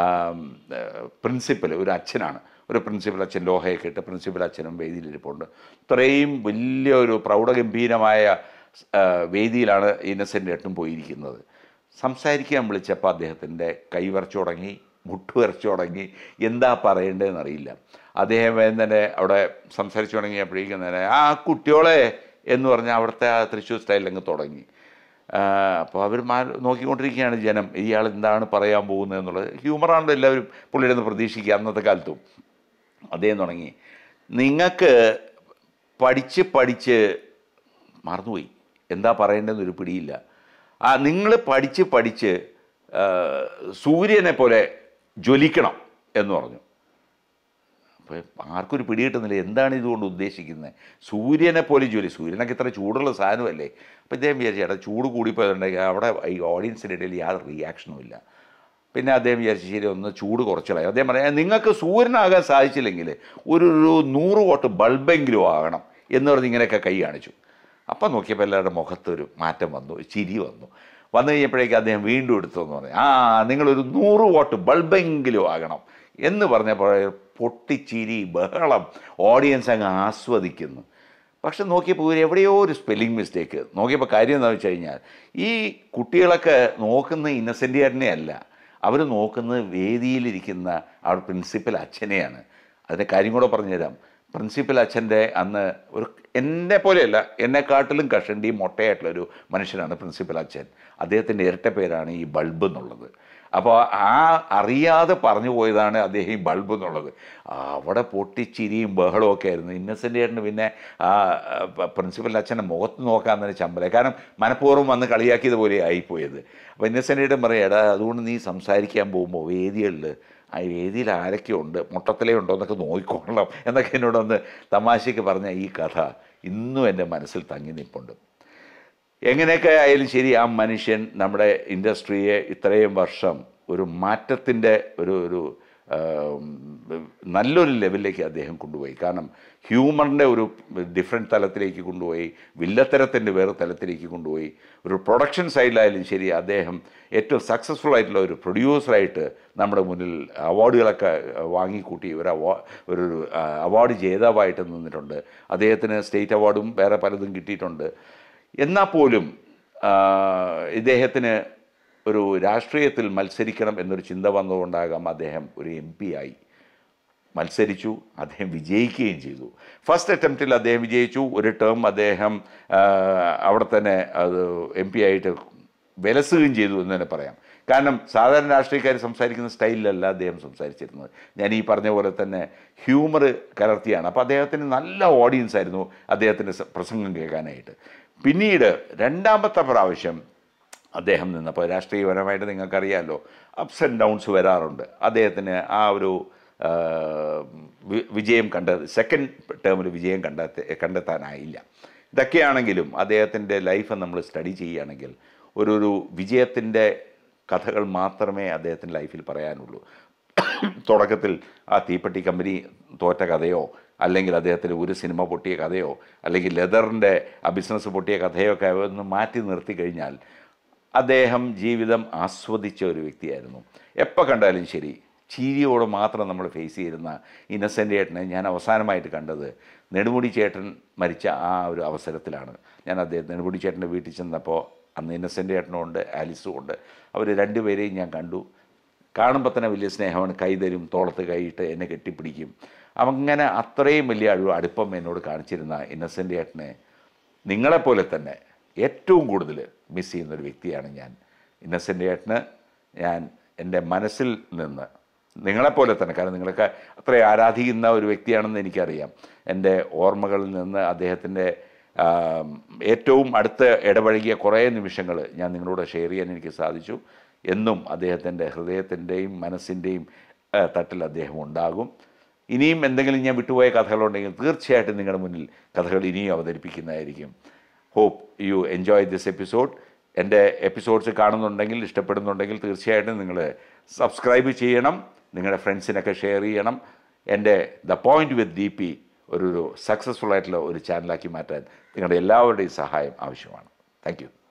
പ്രിൻസിപ്പൽ ഒരു അച്ഛനാണ്. ഒരു പ്രിൻസിപ്പൽ അച്ഛൻ ലോഹയൊക്കെ ഇട്ട് പ്രിൻസിപ്പൽ അച്ഛനും വേദിയിലിരിപ്പുണ്ട്. ഇത്രയും വലിയൊരു പ്രൗഢഗംഭീരമായ വേദിയിലാണ് ഇന്നസെൻ്റ് ഏട്ടനും പോയിരിക്കുന്നത്. സംസാരിക്കാൻ വിളിച്ചപ്പോൾ അദ്ദേഹത്തിൻ്റെ കൈ വരച്ചു തുടങ്ങി, മുട്ട് വരച്ചു തുടങ്ങി, എന്താ പറയേണ്ടതെന്നറിയില്ല. അദ്ദേഹം തന്നെ അവിടെ സംസാരിച്ചു തുടങ്ങിയപ്പോഴേക്കും തന്നെ ആ കുട്ടിയോളെ എന്ന് പറഞ്ഞാൽ അവിടുത്തെ ആ തൃശ്ശൂർ സ്റ്റൈലിലങ്ങ് തുടങ്ങി. അപ്പോൾ അവർ നോക്കിക്കൊണ്ടിരിക്കുകയാണ് ജനം, ഇയാൾ എന്താണ് പറയാൻ പോകുന്നത് എന്നുള്ളത്. ഹ്യൂമറാണല്ലോ എല്ലാവരും പുള്ളിയുടെ നിന്ന് പ്രതീക്ഷിക്കുക അന്നത്തെ കാലത്തും. അദ്ദേഹം തുടങ്ങി, നിങ്ങൾക്ക് പഠിച്ച് മറന്നുപോയി, എന്താ പറയേണ്ടതെന്നൊരു പിടിയില്ല. നിങ്ങൾ പഠിച്ച് സൂര്യനെ പോലെ ജ്വലിക്കണം എന്ന് പറഞ്ഞു. അപ്പോൾ ആർക്കൊരു പിടി കിട്ടുന്നില്ല, എന്താണ് ഇതുകൊണ്ട് ഉദ്ദേശിക്കുന്നത്? സൂര്യനെ പോലെ സൂര്യനൊക്കെ ഇത്ര ചൂടുള്ള സാധനമല്ലേ. അപ്പോൾ ഇദ്ദേഹം വിചാരിച്ചു, ചേട്ടാ ചൂട് കൂടിപ്പോയതുണ്ടെങ്കിൽ അവിടെ ഈ ഓഡിയൻസിൻ്റെ ഇടയിൽ യാതൊരു റിയാക്ഷനും ഇല്ല. പിന്നെ അദ്ദേഹം വിചാരിച്ചു, ശരി ഒന്ന് ചൂട് കുറച്ചുകളായി. അദ്ദേഹം പറയാം, നിങ്ങൾക്ക് സൂര്യനാകാൻ സാധിച്ചില്ലെങ്കിൽ ഒരു 100 വാട്ട് ബൾബെങ്കിലും ആകണം എന്ന് പറഞ്ഞ് ഇങ്ങനെയൊക്കെ കൈ കാണിച്ചു. അപ്പം നോക്കിയപ്പോൾ എല്ലാവരുടെ മുഖത്തൊരു മാറ്റം വന്നു, ചിരി വന്നു കഴിഞ്ഞപ്പോഴേക്കും അദ്ദേഹം വീണ്ടും എടുത്തെന്ന് പറഞ്ഞു, നിങ്ങളൊരു 100 വാട്ട് ബൾബെങ്കിലും ആകണം എന്ന് പറഞ്ഞപ്പോൾ പൊട്ടിച്ചിരി, ബഹളം, ഓഡിയൻസ് അങ്ങ് ആസ്വദിക്കുന്നു. പക്ഷെ നോക്കിയപ്പോൾ എവിടെയോ ഒരു സ്പെല്ലിംഗ് മിസ്റ്റേക്ക്. നോക്കിയപ്പോൾ കാര്യം എന്താണെന്ന് വെച്ച് കഴിഞ്ഞാൽ, ഈ കുട്ടികളൊക്കെ നോക്കുന്ന ഇന്നസെൻ്റ് ചേട്ടനെ അല്ല, അവർ നോക്കുന്നത് വേദിയിലിരിക്കുന്ന ആ പ്രിൻസിപ്പൽ അച്ഛനെയാണ്. അതിൻ്റെ കാര്യം കൂടെ പറഞ്ഞുതരാം. പ്രിൻസിപ്പൽ അച്ഛൻ്റെ അന്ന് ഒരു എന്നെ പോലെയല്ല, എന്നെക്കാട്ടിലും കഷണ്ടിയും മൊട്ടയായിട്ടുള്ളൊരു മനുഷ്യനാണ് പ്രിൻസിപ്പൽ അച്ഛൻ. അദ്ദേഹത്തിൻ്റെ ഇരട്ട പേരാണ് ഈ ബൾബ് എന്നുള്ളത്. അപ്പോൾ ആ അറിയാതെ പറഞ്ഞു പോയതാണ് അദ്ദേഹം ഈ ബൾബ് എന്നുള്ളത്. അവിടെ പൊട്ടിച്ചിരിയും ബഹളവും ഒക്കെ ആയിരുന്നു. ഇന്നസെൻ്റ് ചേട്ടന് പിന്നെ ആ പ്രിൻസിപ്പൽ അച്ഛൻ്റെ മുഖത്ത് നോക്കാൻ തന്നെ ചമ്പല, കാരണം മനഃപൂർവ്വം വന്ന് കളിയാക്കിയത് പോലെ ആയിപ്പോയത്. അപ്പോൾ ഇന്നസെൻ്റ് ചേട്ടൻ പറയും, എടാ അതുകൊണ്ട് നീ സംസാരിക്കാൻ പോകുമ്പോൾ വേദികളിൽ ആ വേദിയിൽ ആരൊക്കെ ഉണ്ട്, മുട്ടത്തിലേ ഉണ്ടോ എന്നൊക്കെ നോക്കിക്കൊള്ളണം എന്നൊക്കെ എന്നോടൊന്ന് തമാശയ്ക്ക് പറഞ്ഞ ഈ കഥ ഇന്നും എൻ്റെ മനസ്സിൽ തങ്ങി നിൽപ്പുണ്ട്. എങ്ങനെയൊക്കെ ആയാലും ശരി, ആ മനുഷ്യൻ നമ്മുടെ ഇൻഡസ്ട്രിയെ ഇത്രയും വർഷം ഒരു മാറ്റത്തിൻ്റെ ഒരു നല്ലൊരു ലെവലിലേക്ക് അദ്ദേഹം കൊണ്ടുപോയി. കാരണം ഹ്യൂമറിൻ്റെ ഒരു ഡിഫറെൻറ്റ് തലത്തിലേക്ക് കൊണ്ടുപോയി, വില്ലത്തരത്തിൻ്റെ വേറെ തലത്തിലേക്ക് കൊണ്ടുപോയി. ഒരു പ്രൊഡക്ഷൻ സൈഡിലായാലും ശരി, അദ്ദേഹം ഏറ്റവും സക്സസ്ഫുൾ ആയിട്ടുള്ള ഒരു പ്രൊഡ്യൂസറായിട്ട് നമ്മുടെ മുന്നിൽ അവാർഡുകളൊക്കെ വാങ്ങിക്കൂട്ടി ഒരു അവാർഡ് ജേതാവായിട്ട് നിന്നിട്ടുണ്ട്. അദ്ദേഹത്തിന് സ്റ്റേറ്റ് അവാർഡും വേറെ പലതും കിട്ടിയിട്ടുണ്ട്. എന്നാൽ പോലും ഇദ്ദേഹത്തിന് ഒരു രാഷ്ട്രീയത്തിൽ മത്സരിക്കണം എന്നൊരു ചിന്ത വന്നതുകൊണ്ടാകാം അദ്ദേഹം ഒരു MP ആയി മത്സരിച്ചു. അദ്ദേഹം വിജയിക്കുകയും ചെയ്തു. ഫസ്റ്റ് അറ്റംപ്റ്റിൽ അദ്ദേഹം വിജയിച്ചു. ഒരു ടേം അദ്ദേഹം അവിടെ തന്നെ അത് MP ആയിട്ട് വിലസുകയും ചെയ്തു എന്ന് തന്നെ പറയാം. കാരണം സാധാരണ രാഷ്ട്രീയക്കാർ സംസാരിക്കുന്ന സ്റ്റൈലിലല്ല അദ്ദേഹം സംസാരിച്ചിരുന്നത്. ഞാൻ ഈ പറഞ്ഞ പോലെ തന്നെ ഹ്യൂമർ കലർത്തിയാണ്. അപ്പോൾ അദ്ദേഹത്തിന് നല്ല ഓഡിയൻസ് ആയിരുന്നു അദ്ദേഹത്തിൻ്റെ പ്രസംഗം കേൾക്കാനായിട്ട്. പിന്നീട് രണ്ടാമത്തെ പ്രാവശ്യം അദ്ദേഹം നിന്നപ്പോൾ രാഷ്ട്രീയപരമായിട്ട് നിങ്ങൾക്കറിയാമല്ലോ, അപ്സ് ആൻഡ് ഡൗൺസ് വരാറുണ്ട്. അദ്ദേഹത്തിന് ആ ഒരു വിജയം സെക്കൻഡ് ടേമിൽ വിജയം കണ്ടെത്താനായില്ല. ഇതൊക്കെയാണെങ്കിലും അദ്ദേഹത്തിൻ്റെ ലൈഫ് നമ്മൾ സ്റ്റഡി ചെയ്യുകയാണെങ്കിൽ ഒരു വിജയത്തിൻ്റെ കഥകൾ മാത്രമേ അദ്ദേഹത്തിൻ്റെ ലൈഫിൽ പറയാനുള്ളൂ. തുടക്കത്തിൽ ആ തീപ്പെട്ടി കമ്പനി തോറ്റ കഥയോ, അല്ലെങ്കിൽ അദ്ദേഹത്തിന് ഒരു സിനിമ പൊട്ടിയ കഥയോ, അല്ലെങ്കിൽ ലെതറിൻ്റെ ആ ബിസിനസ് പൊട്ടിയ കഥയോ ഒക്കെ ഒന്ന് മാറ്റി നിർത്തി കഴിഞ്ഞാൽ അദ്ദേഹം ജീവിതം ആസ്വദിച്ച ഒരു വ്യക്തിയായിരുന്നു. എപ്പോൾ കണ്ടാലും ശരി ചിരിയോട് മാത്രം നമ്മൾ ഫേസ് ചെയ്യുന്ന ഇന്നസെൻ്റ് ചേട്ടനെ ഞാൻ അവസാനമായിട്ട് കണ്ടത് നെടുമുടി ചേട്ടൻ മരിച്ച ആ ഒരു അവസരത്തിലാണ്. ഞാൻ നെടുമുടി ചേട്ടൻ്റെ വീട്ടിൽ ചെന്നപ്പോൾ അന്ന് ഇന്നസെൻ്റ് ചേട്ടനും ഉണ്ട്, ആലിസും ഉണ്ട്. അവർ രണ്ടുപേരെയും ഞാൻ കണ്ടു. കാണുമ്പോൾ തന്നെ വലിയ സ്നേഹമാണ്. കൈ തരും, തോളത്ത് കൈയിട്ട് എന്നെ കെട്ടിപ്പിടിക്കും. അങ്ങനെ അത്രയും വലിയ അടുപ്പം എന്നോട് കാണിച്ചിരുന്ന ഇന്നസെൻ്റ് ചേട്ടനെ നിങ്ങളെപ്പോലെ തന്നെ ഏറ്റവും കൂടുതൽ മിസ് ചെയ്യുന്നൊരു വ്യക്തിയാണ് ഞാൻ. ഇന്നസെൻ്റ് ചേട്ടന് ഞാൻ എൻ്റെ മനസ്സിൽ നിന്ന് നിങ്ങളെപ്പോലെ തന്നെ, കാരണം നിങ്ങളൊക്കെ അത്രയും ആരാധിക്കുന്ന ഒരു വ്യക്തിയാണെന്ന് എനിക്കറിയാം, എൻ്റെ ഓർമ്മകളിൽ നിന്ന് അദ്ദേഹത്തിൻ്റെ ഏറ്റവും അടുത്ത് ഇടപഴകിയ കുറേ നിമിഷങ്ങൾ ഞാൻ നിങ്ങളോട് ഷെയർ ചെയ്യാൻ എനിക്ക് സാധിച്ചു. എന്നും അദ്ദേഹത്തിൻ്റെ ഹൃദയത്തിൻ്റെയും മനസ്സിൻ്റെയും തട്ടിൽ അദ്ദേഹം ഉണ്ടാകും. ഇനിയും എന്തെങ്കിലും ഞാൻ വിട്ടുപോയ കഥകളുണ്ടെങ്കിൽ തീർച്ചയായിട്ടും നിങ്ങളുടെ മുന്നിൽ കഥകൾ ഇനിയും അവതരിപ്പിക്കുന്നതായിരിക്കും. Hope you enjoy this episode. എൻ്റെ എപ്പിസോഡ്സ് കാണുന്നുണ്ടെങ്കിൽ, ഇഷ്ടപ്പെടുന്നുണ്ടെങ്കിൽ തീർച്ചയായിട്ടും നിങ്ങൾ സബ്സ്ക്രൈബ് ചെയ്യണം, നിങ്ങളുടെ ഫ്രണ്ട്സിനൊക്കെ ഷെയർ ചെയ്യണം. എൻ്റെ ദ പോയിൻ്റ് വിത്ത് DP ഒരു സക്സസ്ഫുൾ ആയിട്ടുള്ള ഒരു ചാനലാക്കി മാറ്റാൻ നിങ്ങളുടെ എല്ലാവരുടെയും സഹായം ആവശ്യമാണ്. Thank U.